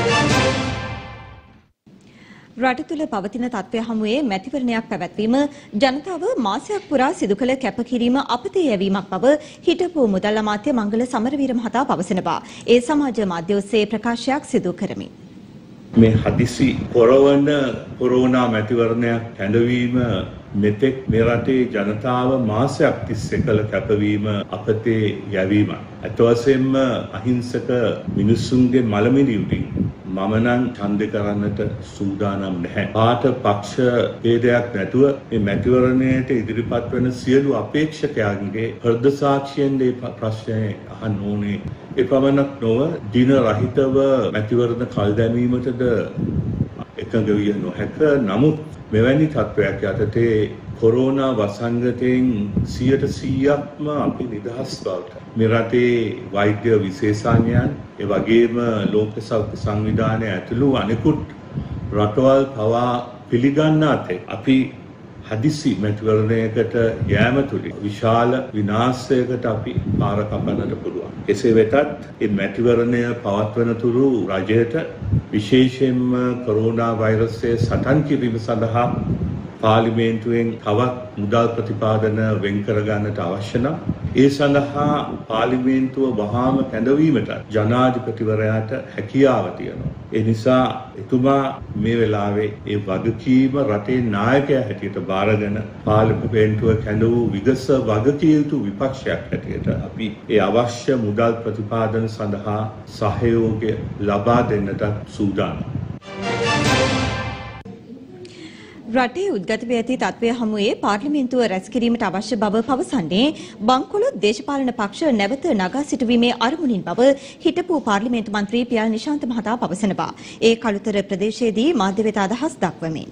රට තුළ පවතින තත්ත්වය හමුවේ මැතිවරණයක් පැවැත්වීම ජනතාව මාසයක් පුරා සිදු කළ කැපකිරීම අපතේ යැවීමක් බව හිටපු මුදල් අමාත්‍ය මංගල සමරවීර මහතා පවසනවා. ඒ සමාජ මාධ්‍ය ඔස්සේ ප්‍රකාශයක් සිදු කරමින් මේ හදිසි පොරවන කොරෝනා මැතිවරණයක් හැඳවීම මෙතෙක් මේ රටේ ජනතාව මාසයක් තිස්සේ කළ කැපවීම අපතේ යැවීම. අත වශයෙන්ම අහිංසක මිනිසුන්ගේ මලමිණි උඩින් මම නම් ඡන්දය කරන්නට සූදානම් නැහැ. පාට පක්ෂ ભેදයක් නැතුව මේ මැතිවරණයට ඉදිරිපත් වෙන සියලු අපේක්ෂකයන්ගේ හෘද සාක්ෂියෙන් මේ ප්‍රශ්නේ අහන්න ඕනේ. ඒ පමණක් නොව දින රහිතව මැතිවරණ කල් දැමීමටද එකඟ විය නොහැක. නමුත් මෙවැනි තත්ත්වයක් යටතේ කොරෝනා වසංගතයෙන් සියයට සීයක්ම අපි නිදහස් බවට මේ රටේ වෛද්‍ය විශේෂඥයන් ඒ වගේම ලෝක සෞඛ්‍ය සංවිධානය ඇතුළු අනෙකුත් රටවල් පවා පිළිගන්න අතේ අපි හදිසි මැතිවරණයකට යෑම තුළින් විශාල විනාශයකට අපි පාර කපන්නට පුළුවන්. කෙසේ වෙතත් මේ මැතිවරණය පවත්වන තුරු රජයට විශේෂයෙන්ම කොරෝනා වෛරසය සටන් කිරීම සඳහා පාර්ලිමේන්තුවෙන් තවත් මුදල් ප්‍රතිපාදන වෙන් කර ගන්නට අවශ්‍ය නම් ඒ සඳහා පාර්ලිමේන්තුව වහාම කැඳවීමට ජනාධිපතිවරයාට හැකියාව තියෙනවා. ඒ නිසා එතුමා මේ වෙලාවේ ඒ වගකීම රටේ නායකයා හැටියට බාරගෙන පාර්ලිමේන්තුව කැඳවූ විගස වගකිය යුතු විපක්ෂයක් හැටියට අපි ඒ අවශ්‍ය මුදල් ප්‍රතිපාදන සඳහා සහයෝගය ලබා දෙන්නට සූදානම්. රටේ උද්ගත වී ඇති තත්ත්වය හමුවේ පාර්ලිමේන්තුව රැස් කිරීමට අවශ්‍ය බව පවසන්නේ බංකොලොත් දේශපාලන පක්ෂ නැවත නගා සිටුවීමේ අරමුණින් බව හිටපු පාර්ලිමේන්තු මන්ත්‍රී පියල් නිශාන්ත මහතා පවසනවා. ඒ කළුතර ප්‍රදේශයේදී මාධ්‍ය වෙත අදහස් දක්වමින්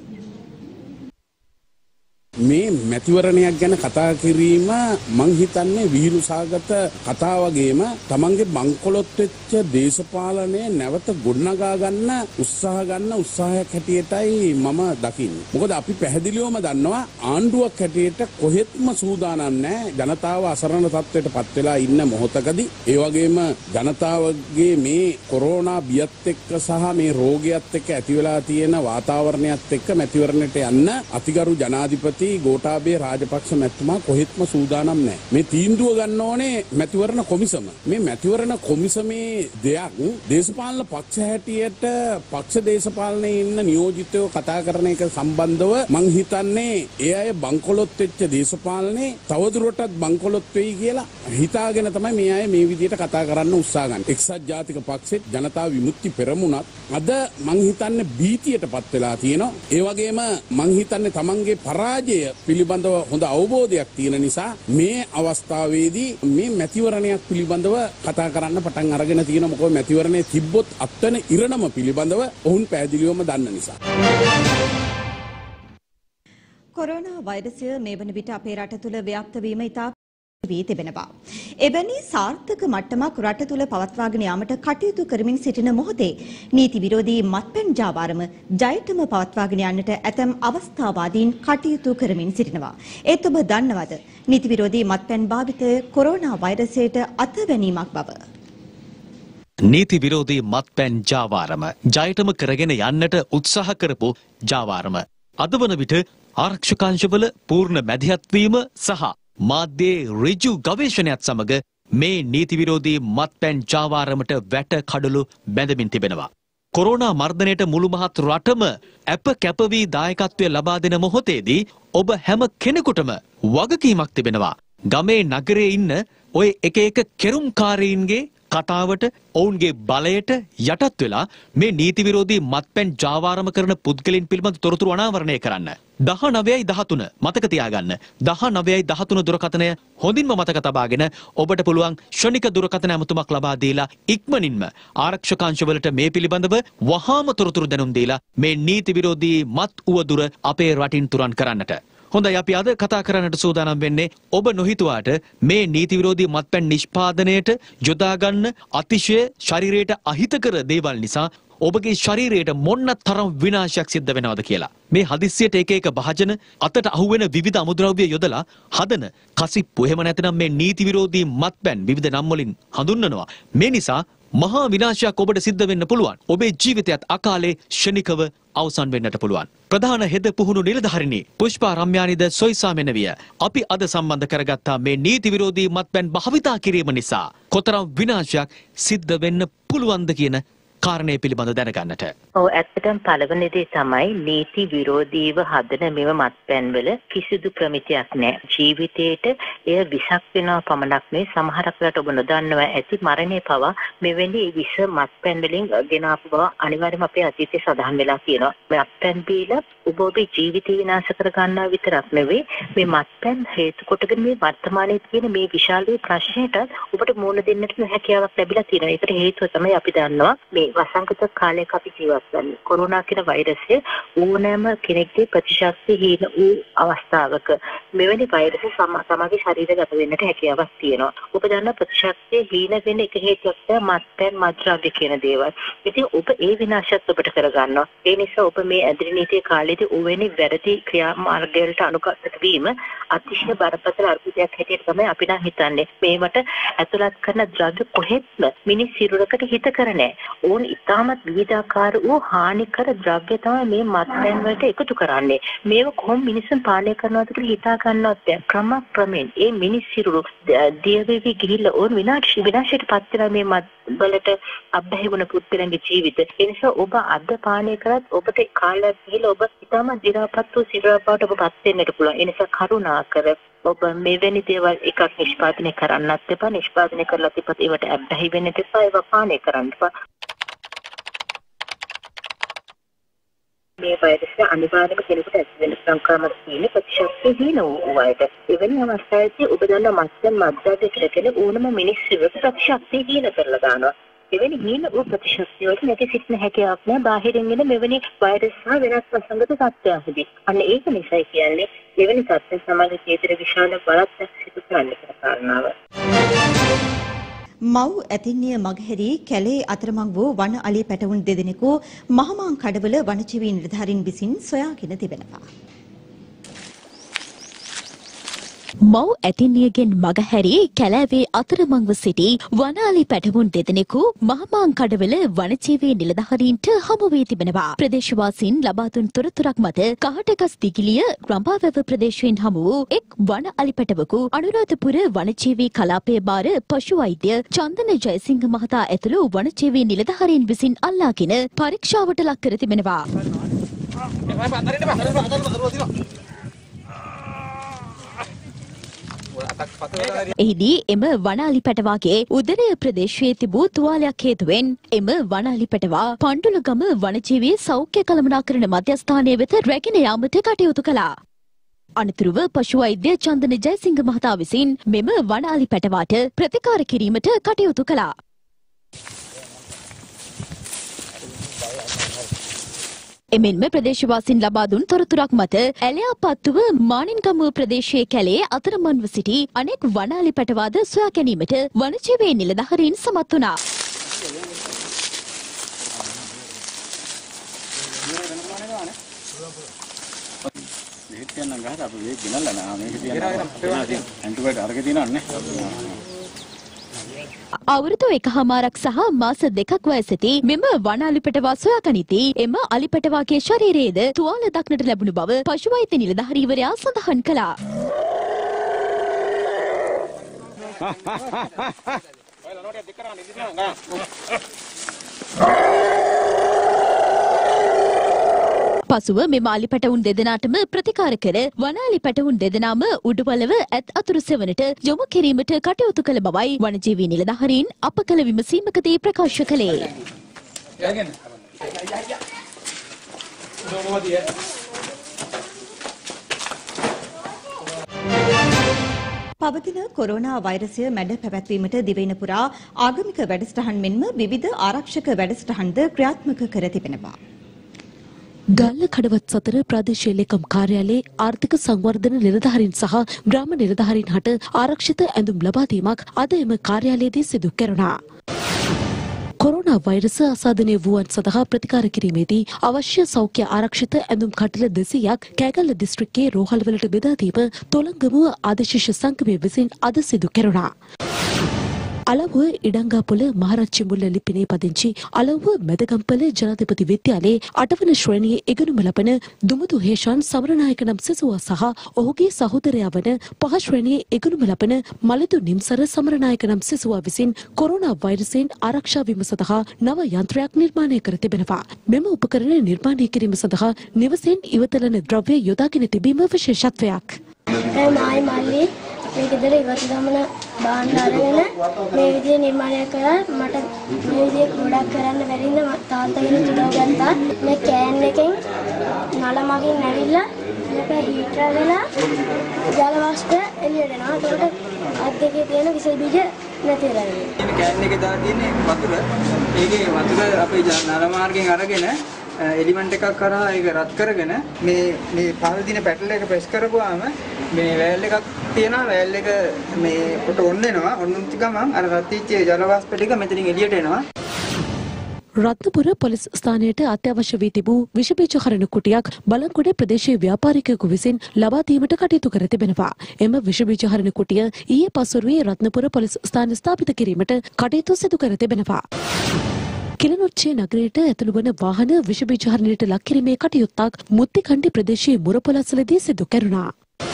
මේ මැතිවරණයක් ගැන කතා කිරීම මං හිතන්නේ විහිළුසාගත කතා වගේම තමන්ගේ බංකොලොත් වෙච්ච දේශපාලනය නැවත ගොඩනගා ගන්න උත්සාහ ගන්න උත්සාහයක් හැටියටයි මම දකින්නේ. මොකද අපි පැහැදිලිවම දන්නවා ආණ්ඩුවක් හැටියට කොහෙත්ම සූදානම් නැහැ ජනතාව අසරණ තත්ත්වයට පත් වෙලා ඉන්න මොහොතකදී. ඒ වගේම ජනතාවගේ මේ කොරෝනා බියත් එක්ක සහ මේ රෝගයත් එක්ක ඇති වෙලා තියෙන වාතාවරණයත් එක්ක මැතිවරණයට යන්න අතිගරු ජනාධිපති ගෝඨාභය රාජපක්ෂ මැතිතුමා කොහෙත්ම සූදානම් නැහැ. මේ තීන්දුව ගන්න ඕනේ මැතිවරණ කොමිසම. මේ මැතිවරණ කොමිසමේ දෙයක් දේශපාලන පක්ෂ හැටියට පක්ෂ දේශපාලනයේ ඉන්න නියෝජිතයෝ කතා කරන එක සම්බන්ධව මං හිතන්නේ ඒ අය බංකොලොත් වෙච්ච දේශපාලනේ තවදුරටත් බංකොලොත් වෙයි කියලා හිතාගෙන තමයි මේ අය මේ විදිහට කතා කරන්න උත්සාහ ගන්න. එක්සත් ජාතික පක්ෂෙත් ජනතා විමුක්ති පෙරමුණත් අද මං හිතන්නේ භීතියටපත් වෙලා තියෙනවා. ඒ වගේම මං හිතන්නේ තමන්ගේ පරාජය පිළිබඳව හොඳ අවබෝධයක් තියෙන නිසා මේ අවස්ථාවේදී මේ මැතිවරණයක් පිළිබඳව කතා කරන්න පටන් අරගෙන තියෙන මොකද මැතිවරණයේ තිබ්බොත් අත්වන ඉරණම පිළිබඳව ඔවුන් පැහැදිලිවම දන්න නිසා. කොරෝනා වෛරසය මේ වන විට අපේ රට තුළ ව්‍යාප්ත වීම ඉතා වී තිබෙනවා. එවැනි සාර්ථක මට්ටමක් රට තුළ පවත්වාගෙන යාමට කටයුතු කරමින් සිටින මොහොතේ නීති විරෝධී මත්පැන් ජාවාරම ජයටම පවත්වාගෙන යන්නට ඇතැම් අවස්ථාවාදීන් කටයුතු කරමින් සිටිනවා. ඒත් ඔබ දන්නවද නීති විරෝධී මත්පැන් භාවිතය කොරෝනා වෛරසයට අතවැනීමක් බව? නීති විරෝධී මත්පැන් ජාවාරම ජයටම කරගෙන යන්නට උත්සාහ කරපු ජාවාරම අද වන විට ආරක්ෂකාංශවල පූර්ණ මැදිහත් වීම සහ මාධ්‍යයේ ඍජු ගවේෂණයත් සමග මේ නීති විරෝධී මත්පැන් ජාවාරමට වැට කඩලු බැඳමින් තිබෙනවා. කොරෝනා මර්ධනයට මුළු මහත් රටම අප කැප වී දායකත්වය ලබා දෙන මොහොතේදී ඔබ හැම කෙනෙකුටම වගකීමක් තිබෙනවා. ගමේ නගරයේ ඉන්න ඔය එක එක කෙරුම්කාරීන්ගේ කතාවට ඔවුන්ගේ බලයට යටත් වෙලා මේ නීති විරෝධී මත්පැන් ජාවාරම කරන පුද්ගලයන් පිළිබඳ තොරතුරු අනාවරණය කරන්න. දහ නවයයි දහතුන මතක තියාගන්න. දහ නවයයි දහතුන දුරකථනය හොඳින්ම මතක තබාගෙන ඔබට පුළුවන් ක්ෂණික දුරකථන ඇමතුමක් ලබා දීලා ඉක්මනින්ම ආරක්ෂකාංශවලට මේ පිළිබඳව වහාම තොරතුරු දැනුම් දීලා මේ නීති විරෝධී මත් උවදුර අපේ රටින් තුරන් කරන්නට. හොඳයි අපි අද කතා කරන්නට සූදානම් වෙන්නේ ඔබ නොහිතුවාට මේ නීති විරෝධී මත්පැන් නිෂ්පාදනයට යොදා ගන්න අතිශය ශරීරයට අහිතකර දේවල් නිසා ඔබගේ ශරීරයට මොන්න තරම් විනාශයක් සිද්ධ වෙනවද කියලා. මේ හදිස්සියට එක එක භාජන අතට අහුවෙන විවිධ අමුද්‍රව්‍ය යොදලා හදන කසිප්පු එහෙම නැත්නම් මේ නීති විරෝධී මත්පැන් විවිධ නම් වලින් හඳුන්වනවා. මේ නිසා මහා විනාශයක් ඔබට සිද්ධ වෙන්න පුළුවන්. ඔබේ ජීවිතයත් අකාලේ ක්ෂණිකව අවසන් වෙන්නට පුළුවන්. ප්‍රධාන හෙද පුහුණු නිලධාරිණී පුෂ්පා රම්යානිද සොයිසා මෙනවිය අපි අද සම්බන්ධ කරගත්තා මේ නීති විරෝධී මත්පැන් භාවිතා කිරීම නිසා කොතරම් විනාශයක් සිද්ධ වෙන්න පුළුවන්ද කියන කාරණය පිළිබඳව දැනගන්නට. ඔව් ඇත්තටම පළවෙනි දේ තමයි නීති විරෝධීව හදන මෙව මත්පැන් වල කිසිදු ප්‍රමිතියක් නැහැ. ජීවිතේට එය විසක් වෙනවා පමණක් නෙවෙයි සමහරක් වෙලාවට ඔබ නොදන්නවා ඇති මරණය පවා මෙවැනි විස මත්පැන් වලින් ගෙන ආපු බව අනිවාර්යයෙන්ම අපේ අතීතයේ සඳහන් වෙලා තියෙනවා. මත්පැන් බීලා ඔබ ඔබේ ජීවිතය විනාශ කර ගන්නවා විතරක් නෙවෙයි මේ මත්පැන් හේතු කොටගෙන මේ වර්තමානයේ තියෙන මේ විශාල ප්‍රශ්නයට ඔබට මුහුණ දෙන්නට හැකියාවක් ලැබිලා තියෙනවා. ඒකට හේතුව තමයි අපි දන්නවා මේ වසංගත කාලයක අපි ජීවත් වෙන්නේ. කොරෝනා කියන වෛරසය ඕනෑම කෙනෙක්ගේ ප්‍රතිශක්තිය හීන වූ අවස්ථාවක මෙවැනි වෛරස සමගි ශරීරගත වෙන්නට හැකියාවක් තියෙනවා. ඔබ දන්න ප්‍රතිශක්තිය හීන වෙන එක හේතුවක් තමයි මත්පැන් මත්ද්‍රව්‍ය කියන දේවල්. ඉතින් ඔබ ඒ විනාශයත් ඔබට කරගන්නවා. ඒ නිසා ඔබ මේ ඇඳිරි නීතියේ කාලේදී ඔවැනි වැරදි ක්‍රියාමාර්ගවලට අනුගත වීම අතිශය බරපතල අර්බුදයක් හැටියට තමයි අපි නම් හිතන්නේ. මේවට ඇතුළත් කරන ද්‍රව්‍ය කොහෙත්ම මිනිස් සිරුරකට හිතකර නැහැ. ඕන් ඉතාමත් විවිධාකාර වූ හානිකර ද්‍රව්‍ය තමයි මේ මත්පැන් වලට එකතු කරන්නේ. මේව කොහොම මිනිසුන් පානය කරනවද කියලා හිතා ගන්නවත් බැහැ. ක්‍රම ක්‍රමෙන් ඒ මිනිස් සිරුරු දියවෙවි ගිහිල්ලා ඕන් විනාශ විනාශයට පත් වෙන මේ මත් වලට අබ්බැහි වුණ පුද්ගලයන්ගේ ජීවිත. ඒ නිසා ඔබ අද පානය කරත් ඔබට කාලයක් ගිහිල්ලා ඔබ ඉතාමත් දි รา පත් වූ සිරුරක් බවට ඔබ පත් වෙන්නට පුළුවන්. ඒ නිසා කරුණාකර ඔබ මෙවැනි දේවල් එකක් නිෂ්පාදනය කරන්නත් එපා. නිෂ්පාදනය කරලා තිබ්බත් ඒවට අබ්බැහි වෙන්න එපා. ඒවා පානය කරන්න එපා. මේ වෛරසය අනිවාර්යයෙන්ම කෙනෙකුට ඇති වෙන සංක්‍රමණ තියෙන ප්‍රතිශක්තිය හීන වූ අයට. එවැනි අවස්ථාවේදී ඔබ දන්න මත්පැන් මත්ද්‍රව්‍ය කියලා කියන ඕනම මිනිස්සු ප්‍රතිශක්තිය හීන කරලා දානවා. එවැනි හීන වූ ප්‍රතිශක්තිය වලට නැති සිටින හැකියාවක් නැහැ බාහිරින් එන මෙවැනි වෛරස් සහ වෙනස් වසංගත තත්ත්වයන්හිදී. අන්න ඒක නිසා කියන්නේ මෙවැනි තත්ත්ව සමාජයේ තීව්‍ර විශාල බලයක් සිදු කරන්න කියන කාරණාව. මව් ඇතින්නිය මගහැරී කැලේ අතරමං වූ වන අලි පැටවුන් දෙදෙනෙකු මහමාං කඩවල වනජීවී නිලධාරීන් විසින් සොයාගෙන තිබෙනවා. මව් ඇතින්නියගෙන් මගහැරී කැලෑවේ අතරමංව සිටි වනාලි පැටවුන් දෙදෙනෙකු මහමාං කඩවල වනජීවී නිලධාරීන්ට හමු වී තිබෙනවා. ප්‍රදේශවාසීන් ලබා දුන් තොරතුරක් මත කහටගස් දිගිලිය රඹාවැව ප්‍රදේශයෙන් හමු වූ එක් වන අලි පැටවකු අනුරාධපුර වනජීවී කලාපයේ බාර පශු වෛද්‍ය චන්දන ජයසිංහ මහතා ඇතුළු වනජීවී නිලධාරීන් විසින් අල්ලාගෙන පරීක්ෂාවට ලක් කර තිබෙනවා. එහිදී එම වනාලි පැටවාගේ උදරය ප්‍රදේශයේ තිබූ තුවාලයක් හේතුවෙන් එම වනාලි පැටවා පණ්ඩුලගම වනජීවී සෞඛ්‍ය කළමනාකරණ මධ්‍යස්ථානය වෙත රැගෙන යාමට කටයුතු කළා. අනතුරුව පශු වෛද්‍ය චන්දන ජයසිංහ මහතා විසින් මෙම වනාලි පැටවාට ප්‍රතිකාර කිරීමට කටයුතු කළා. එමෙන්ම ප්‍රදේශවාසීන් ලබා දුන් තොරතුරක් මත ඇලයාපත්තුව මානින්ගමුව ප්‍රදේශයේ කැලේ අතරමන්ව සිටි අනෙක් වනාලි පැටවාද සොයා ගැනීමට වනජීවී නිලධාරීන් සමත් වුණා. අවුරුදු එකහමාරක් සහ මාස දෙකක් වයසති මෙම වනාලිපටවා සොයා ගනිති. එම අලිපටවාගේ ශරීරයේද තුවාල දක්නට ලැබුණු බව පශු වෛද්‍ය නිලධාරීවරයා සඳහන් කළා. පසුව මෙම අලි පැටවුන් දෙදෙනාටම ප්‍රතිකාර කර වනාලි පැටවුන් දෙදෙනාම උඩුපළව ඇත් අතුරු සෙවනට යොමු කිරීමට කටයුතු කළ බවයි වනජීවී නිලධාරීන් අප කළ විමසීමකදී ප්‍රකාශ කළේ. පවතින කොරෝනා වෛරසය මැඩ පැවැත්වීමට දිවයින පුරා ආගමික වැඩසටහන් මෙන්ම විවිධ ආරක්ෂක වැඩසටහන්ද ක්‍රියාත්මක කර තිබෙනවා. ගල්ල කඩවත් සතර ප්‍රාදේශීය ලේකම් කාර්යාලයේ ආර්ථික සංවර්ධන නිලධාරීන් සහ ග්‍රාම නිලධාරීන් හට ආරක්ෂිත ඇඳුම් ලබා දීමක් අද එම කාර්යාලයේදී සිදු කෙරුණා. කොරෝනා වෛරස අසාධනය වූවන් සඳහා ප්‍රතිකාර කිරීමේදී අවශ්‍ය සෞඛ්‍ය ආරක්ෂිත ඇඳුම් කටල දෙසීයක් කෑගල්ල දිස්ත්‍රික්කයේ රෝහල්වලට බෙදා දීම තොලංගමුව ආදේශිෂ්‍ය සංගමය විසින් අද සිදු කෙරුණා. අලව්ව ඉඩංගාපොළ මහරච්චි මුල්ල ලිපිනේ පදිංචි අලව්ව මැදගම්පල ජනාධිපති විද්‍යාලයේ අටවන ශ්‍රේණියේ ඉගෙනුම ලබන දුමුදු හේෂාන් සමරනායක නම් සිසුවා සහ ඔහුගේ සහෝදරයා වන පහ ශ්‍රේණියේ ඉගෙනුම ලබන මලදු නිම්සර සමරනායක නම් සිසුවා විසින් කොරෝනා වෛරසයෙන් ආරක්ෂා වීම සඳහා නව යන්ත්‍රයක් නිර්මාණය කර තිබෙනවා. මෙම උපකරණ නිර්මාණය කිරීම සඳහා නිවසෙන් ඉවතලන ද්‍රව්‍ය යොදාගෙන තිබීම විශේෂත්වයක්. මායි මල්ලි මේ ගෙදර ඉවත් ගමන බාන්න අරගෙන මේ විදිය නිර්මාණය කරා මට මේ විදිය ගොඩක් කරන්න බැරි ඉඳ තාත්තගෙන තුඩව ගත්තා. මේ කෑන් එකෙන් නල මගින් ඇවිල්ලා මේක හීටර් වෙලා ජල වාෂ්ප එළියට එනවා. ඒකට අත් දෙකේ තියෙන විස බීජ නැති වෙලා යනවා. මේ කෑන් එකේ දාලා තියෙන්නේ වතුර. ඒකේ වතුර අපේ නල මාර්ගයෙන් අරගෙන එලිමන්ට් එකක් කරා ඒක රත් කරගෙන මේ මේ පහළ දින පැටල් එක ප්‍රෙස් කරපුවාම මේ වෑල් එකක් තියෙනවා. වෑල් එක මේ කොට ඔන් වෙනවා. ඔන් වුණත් ගමන් අර රත් වෙච්ච ජල වාෂ්ප ටික මෙතනින් එළියට එනවා. රත්නපුර පොලිස් ස්ථානයට අත්‍යවශ්‍ය වී තිබූ විෂ බීජ හරණ කුටියක් බලංගොඩ ප්‍රදේශීය ව්‍යාපාරිකයෙකු විසින් ලබා දීමට කටයුතු කර තිබෙනවා. එම විෂ බීජ හරණ කුටිය ඊයේ පස්වරුවේ රත්නපුර පොලිස් ස්ථානයේ ස්ථාපිත කිරීමට කටයුතු සිදු කර තිබෙනවා. කිලනොච්චේ නගරයට ඇතුළු වන වාහන විෂ බීජ හරණයට ලක් කිරීමේ කටයුත්තක් මුත්තිකණ්ඩි ප්‍රදේශයේ මුරපොළස්සලදී සිදු කෙරුණා.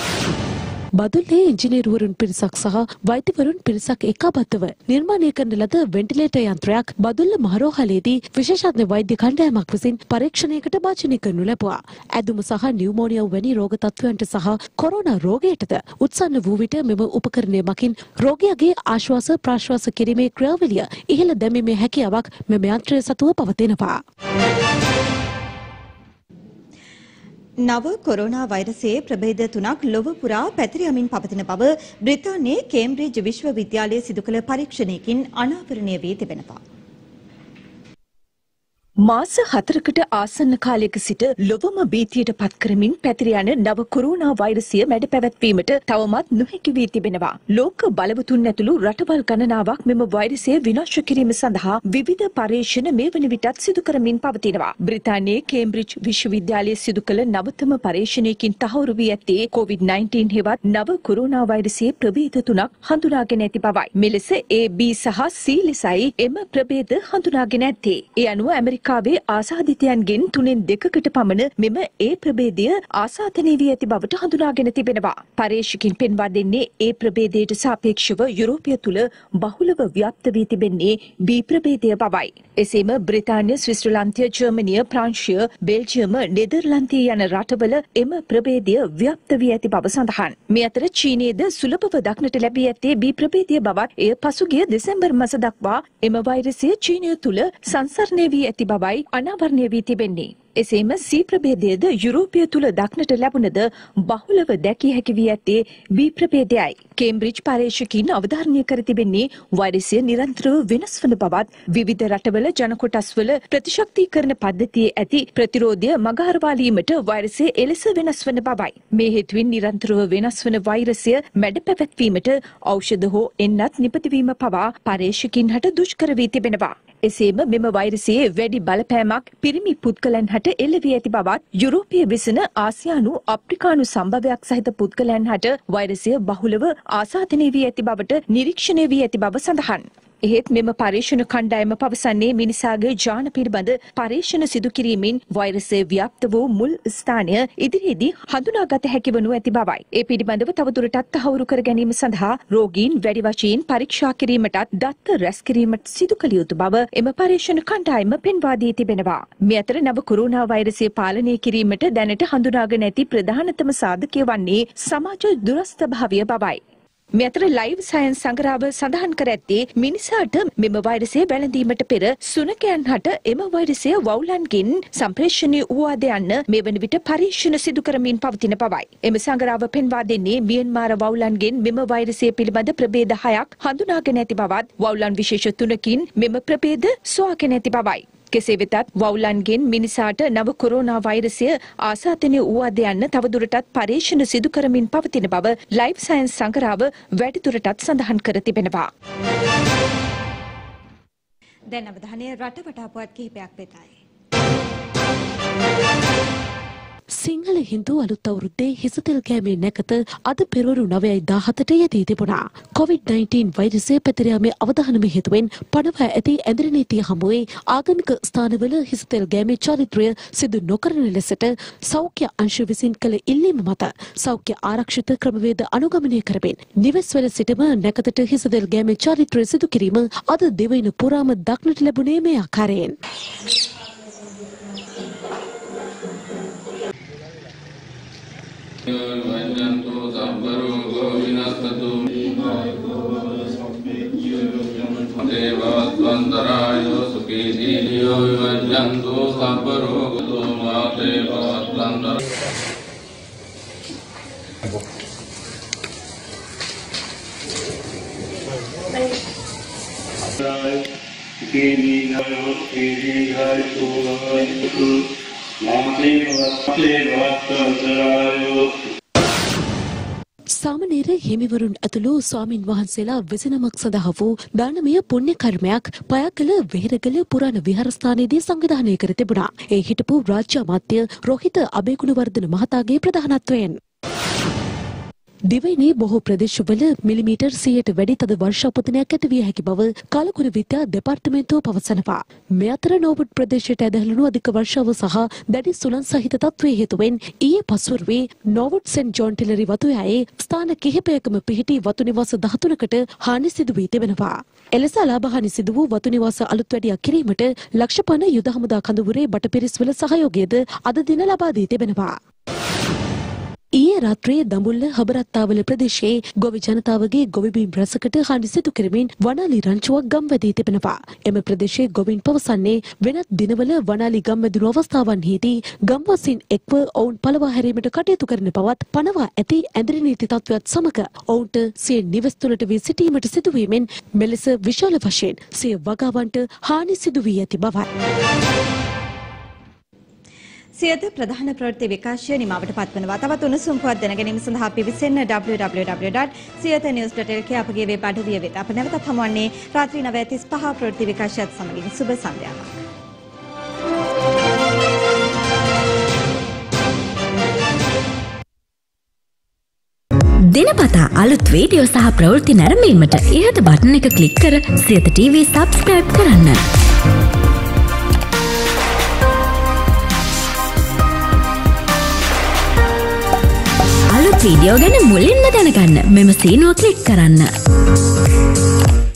බදුල්ලේ ඉංජිනේරුවරුන් පිරිසක් සහ වෛද්‍යවරුන් පිරිසක් එකාබද්ධව නිර්මාණය කරන ලද වෙන්ටිලේටර් යන්ත්‍රයක් බදුල්ල මහරෝහලේදී විශේෂඥ වෛද්‍ය කණ්ඩායමක් විසින් පරීක්ෂණයකට භාජනය කරනු ලැබුවා. ඇදුම සහ නියුමෝනියා වැනි රෝග තත්ත්වයන්ට සහ කොරෝනා රෝගයටද උත්සන්න වූ විට මෙම උපකරණය මකින් රෝගියාගේ ආශ්වාස ප්‍රාශ්වාස කිරීමේ ක්‍රියාවලිය ඉහළ දැමීමේ හැකියාවක් මෙම යන්ත්‍රය සතුව පවතිනවා. නව කොරෝනා වෛරසයේ ප්‍රභේද තුනක් ලොව පුරා පැතිර යමින් පවතින බව බ්‍රිතාන්‍යයේ කේම්බ්‍රිජ් විශ්වවිද්‍යාලයේ සිදු කළ පරීක්ෂණයකින් අනාවරණය වී තිබෙනවා. මාස හතරකට ආසන්න කාලයක සිට ලොවම භීතියට පත් කරමින් පැතිර යන නව කොරෝනා වෛරසය මැඩ පැවැත්වීමට තවමත් නොහැකි වී තිබෙනවා. ලෝක බලවතුන් ඇතුළු රටවල් ගණනාවක් මෙම වෛරසය විනාශ කිරීම සඳහා විවිධ පරීක්ෂණ මේ වන විටත් සිදු කරමින් පවතිනවා. බ්‍රිතාන්‍යයේ කේම්බ්‍රිජ් විශ්වවිද්‍යාලයේ සිදු කළ නවතම පරීක්ෂණයකින් තහවුරු වී ඇත්තේ කොවිඩ් නයින්ටීන් හෙවත් නව කොරෝනා වෛරසයේ ප්‍රභේද තුනක් හඳුනාගෙන ඇති බවයි. මෙලෙස A, B සහ C ලෙසයි එම ප්‍රභේද හඳුනාගෙන ඇත්තේ. ඒ අනුව ඇමරිකාවේ ආසාදිතයන්ගෙන් තුනෙන් දෙකකට පමණ මෙම ඒ ප්‍රභේදය ආසාදනය වී ඇති බවට හඳුනාගෙන තිබෙනවා. පර්යේෂකයන් පෙන්වා දෙන්නේ ඒ ප්‍රභේදයට සාපේක්ෂව යුරෝපය තුළ බහුලව ව්‍යාප්ත වී තිබෙන්නේ B ප්‍රභේදය බවයි. එසේම බ්‍රිතාන්‍ය, ස්විට්සර්ලන්තය, ජර්මනිය, ප්‍රංශය, බෙල්ජියම, නෙදර්ලන්තය යන රටවල එම ප්‍රභේදය ව්‍යාප්ත වී ඇති බව සඳහන්. මේ අතර චීනයේද සුලභව දක්නට ලැබී ඇත්තේ B ප්‍රභේදය බවත් එය පසුගිය දෙසැම්බර් මාස දක්වා එම වෛරසය චීනය තුළ සංසරණය වී ඇති බවයි අනාවරණය වී තිබෙන්නේ. එසේම සී ප්‍රභේදයේද යුරෝපය තුල දක්නට ලැබුණද බහුලව දැකිය හැකි වී ඇත්තේ බී ප්‍රභේදයයි. කේම්බ්‍රිජ් පර්යේෂකයින් අවධාරණය කර තිබෙන්නේ වෛරසය නිරන්තරව වෙනස් වන බවත් විවිධ රටවල ජන කොටස්වල ප්‍රතිශක්තිකරණ පද්ධතියේ ඇති ප්‍රතිරෝධය මගහරවාලීමට වෛරසය එලෙස වෙනස් වන බවයි. මේ හේතුවෙන් නිරන්තරව වෙනස් වන වෛරසය මැඩ පැවැත්වීමට ඖෂධ හෝ එන්නත් නිපදවීම පවා පර්යේෂකයින් හට දුෂ්කර වී තිබෙනවා. එසේම මෙම වෛරසයේ වැඩි බලපෑමක් පිරිමි පුද්ගලයන් හට එල්ල වී ඇති බවත් යුරෝපීය විසන ආසියානු අප්‍රිකානු සම්භවයක් සහිත පුද්ගලයන් හට වෛරසය බහුලව ආසාදනය වී ඇති බවට නිරීක්ෂණය වී ඇති බව සඳහන්. එහෙත් මෙම පරීක්ෂණ කණ්ඩායම පවසන්නේ මිනිසාගේ ජාන පිළිබඳ පරීක්ෂණ සිදු කිරීමෙන් වෛරසය ව්‍යාප්ත වූ මුල් ස්ථානය ඉදිරියේදී හඳුනාගත හැකි වනු ඇති බවයි. ඒ පිළිබඳව තවදුරටත් තහවුරු කර ගැනීම සඳහා රෝගීන් වැඩි වශයෙන් පරීක්ෂා කිරීමටත් දත්ත රැස් කිරීමට සිදු කළ යුතු බව එම පරීක්ෂණ කණ්ඩායම පෙන්වා දී තිබෙනවා. මේ අතර නව කොරෝනා වෛරසය පාලනය කිරීමට දැනට හඳුනාගෙන ඇති ප්‍රධානතම සාධකය වන්නේ සමාජ දුරස්ථභාවය බවයි. මේ අතර ලයිව් සයන්ස් සංග්‍රහව සඳහන් කර ඇත්තේ මිනිසාට මෙම වෛරසය වැළඳීමට පෙර සුනකයන් හට එම වෛරසය වවුලන්ගෙන් සම්ප්‍රේෂණය වූවාද යන්න මේ වන විට පරීක්ෂණ සිදු කරමින් පවතින බවයි. එම සංග්‍රහව පෙන්වා දෙන්නේ මියන්මාර වවුලන්ගෙන් මෙම වෛරසය පිළිබඳ ප්‍රභේද හයක් හඳුනාගෙන ඇති බවත් වවුලන් විශේෂ තුනකින් මෙම ප්‍රභේද සොයාගෙන ඇති බවයි. කෙසේ වෙතත් වවුලන්ගෙන් මිනිසාට නව කොරෝනා වෛරසය ආසාදනය වූවාද යන්න තවදුරටත් පරීක්ෂණ සිදු කරමින් පවතින බව ලයිව් සයන්ස් සංග්‍රහව වැඩිදුරටත් සඳහන් කර තිබෙනවා. දැන් අවධානය රට වටා පුවත් කිහිපයක් වෙතයි. සිංහල හින්දු අලුත් අවුරුද්දේ හිසතෙල් කෑමේ නැකත අද පෙරවරු නවයයි දාහතට යෙදී තිබුණා. කොවිඩ් නයින්ටීන් වෛරසය පැතිර යාමේ අවධානම හේතුවෙන් පනවා ඇති ඇඳරි නීතිය හමුවේ ආගමික ස්ථානවල හිසතෙල් ගෑමේ චාරිත්‍රය සිදු නොකරන ලෙසට සෞඛ්‍ය අංශ විසින් කළ ඉල්ලීම මත සෞඛ්‍ය ආරක්ෂිත ක්‍රමවේද අනුගමනය කරමින් නිවෙස්වල සිටම නැකතට හිසතෙල් ගෑමේ චාරිත්‍රය සිදු කිරීම අද දෙවයින පුරාම දක්නට ලැබුණේ මේ ආකාරයෙන්. වඤ්ඤන්තු සම්බරෝ විනස්සතු දේවවත්වන්තරායෝ සුඛී දීලියෝ විවඤ්ඤන්තු සම්බරෝ ගතෝ මාතේ භවත්වන්තර සුඛී දීලියෝ සුඛී දීලියෝ සාමණේර හිමිවරුන් ඇතුළු ස්වාමින් වහන්සේලා විසිනමක් සඳහා වූ දානමය පුණ්‍ය කර්මයක් පයකල වෙහෙරගල පුරාණ විහාරස්ථානයේදී සංවිධානය කර තිබුණා. ඒ හිටපු රාජ්‍ය අමාත්‍ය රෝහිත අබේගුණවර්ධන මහතාගේ ප්‍රධානත්වයෙන්. දිවයිනේ බොහෝ ප්‍රදේශවල මිලිමීටර් සියයට වැඩි තද වර්ෂාපතනයක් ඇති විය හැකි බව කාලකුණ විද්‍යා දෙපාර්තමේන්තුව පවසනවා. මේ අතර නෝබට් ප්‍රදේශයට ඇදහිලුණු අධික වර්ෂාව සහ දැඩි සුළං සහිත තත්ත්වයේ හේතුවෙන් ඊයේ පස්වරුවේ නෝවට් සෙන්ට් ජෝන් ටිලරි වතුයායේ ස්ථාන කිහිපයකම පිහිටි වතු නිවාස දහතුනකට හානි සිදු වී තිබෙනවා. එලෙස ලාභහානි සිදු වූ වතු නිවාස අලුත් වැඩියක් කිරීමට ලක්ෂ පන යුද හමුදා කඳවුරේ බටපිරිස්වල සහයෝගයද අද දින ලබා දී තිබෙනවා. ඊයේ රාත්‍රියේ දඹුල්ල හබරත්තාවල ප්‍රදේශයේ ගොවි ජනතාවගේ ගොවි බිම් රැසකට හානි සිදු කරමින් වනාලි රංචුවක් ගම්වැදී තිබෙනවා. එම ප්‍රදේශයේ ගොවින් පවසන්නේ වෙනත් දිනවල වනාලි ගම්වැදුණු අවස්ථාවන්හිදී ගම්වාසීන් එක්ව ඔවුන් පළවා හැරීමට කටයුතු කරන බවත් පනවා ඇති ඇඳරි නීති තත්ත්වයක් සමග ඔවුන්ට සිය නිවෙස් තුළට වී සිටීමට සිදුවීමෙන් මෙලෙස විශාල වශයෙන් සිය වගාවන්ට හානි සිදු වී ඇති බවයි. සියත ප්‍රධාන ප්‍රවෘත්ති විකාශය නිමවට පත්වනවා. තවත් උණුසුම් පුවත් දැනගැනීම සඳහා පිවිසෙන්න double-u double-u double-u dot siyatha news dot l k අපගේ වෙබ් අඩවිය වෙත. අප නැවතත් හමුවන්නේ රාත්‍රී නවය තිස් පහ ප්‍රවෘත්ති විකාශයත් සමගින් සුබ සන්ධ්‍යාවක්. දිනපතා අලුත් වීඩියෝ සහ ප්‍රවෘත්ති නැරඹීමට ඉහත බටන් එක ක්ලික් කර සියත ටීවී සබ්ස්ක්‍රයිබ් කරන්න. අලුත් වීඩියෝ ගැන මුලින්ම දැනගන්න මෙම සීනුව ක්ලික් කරන්න.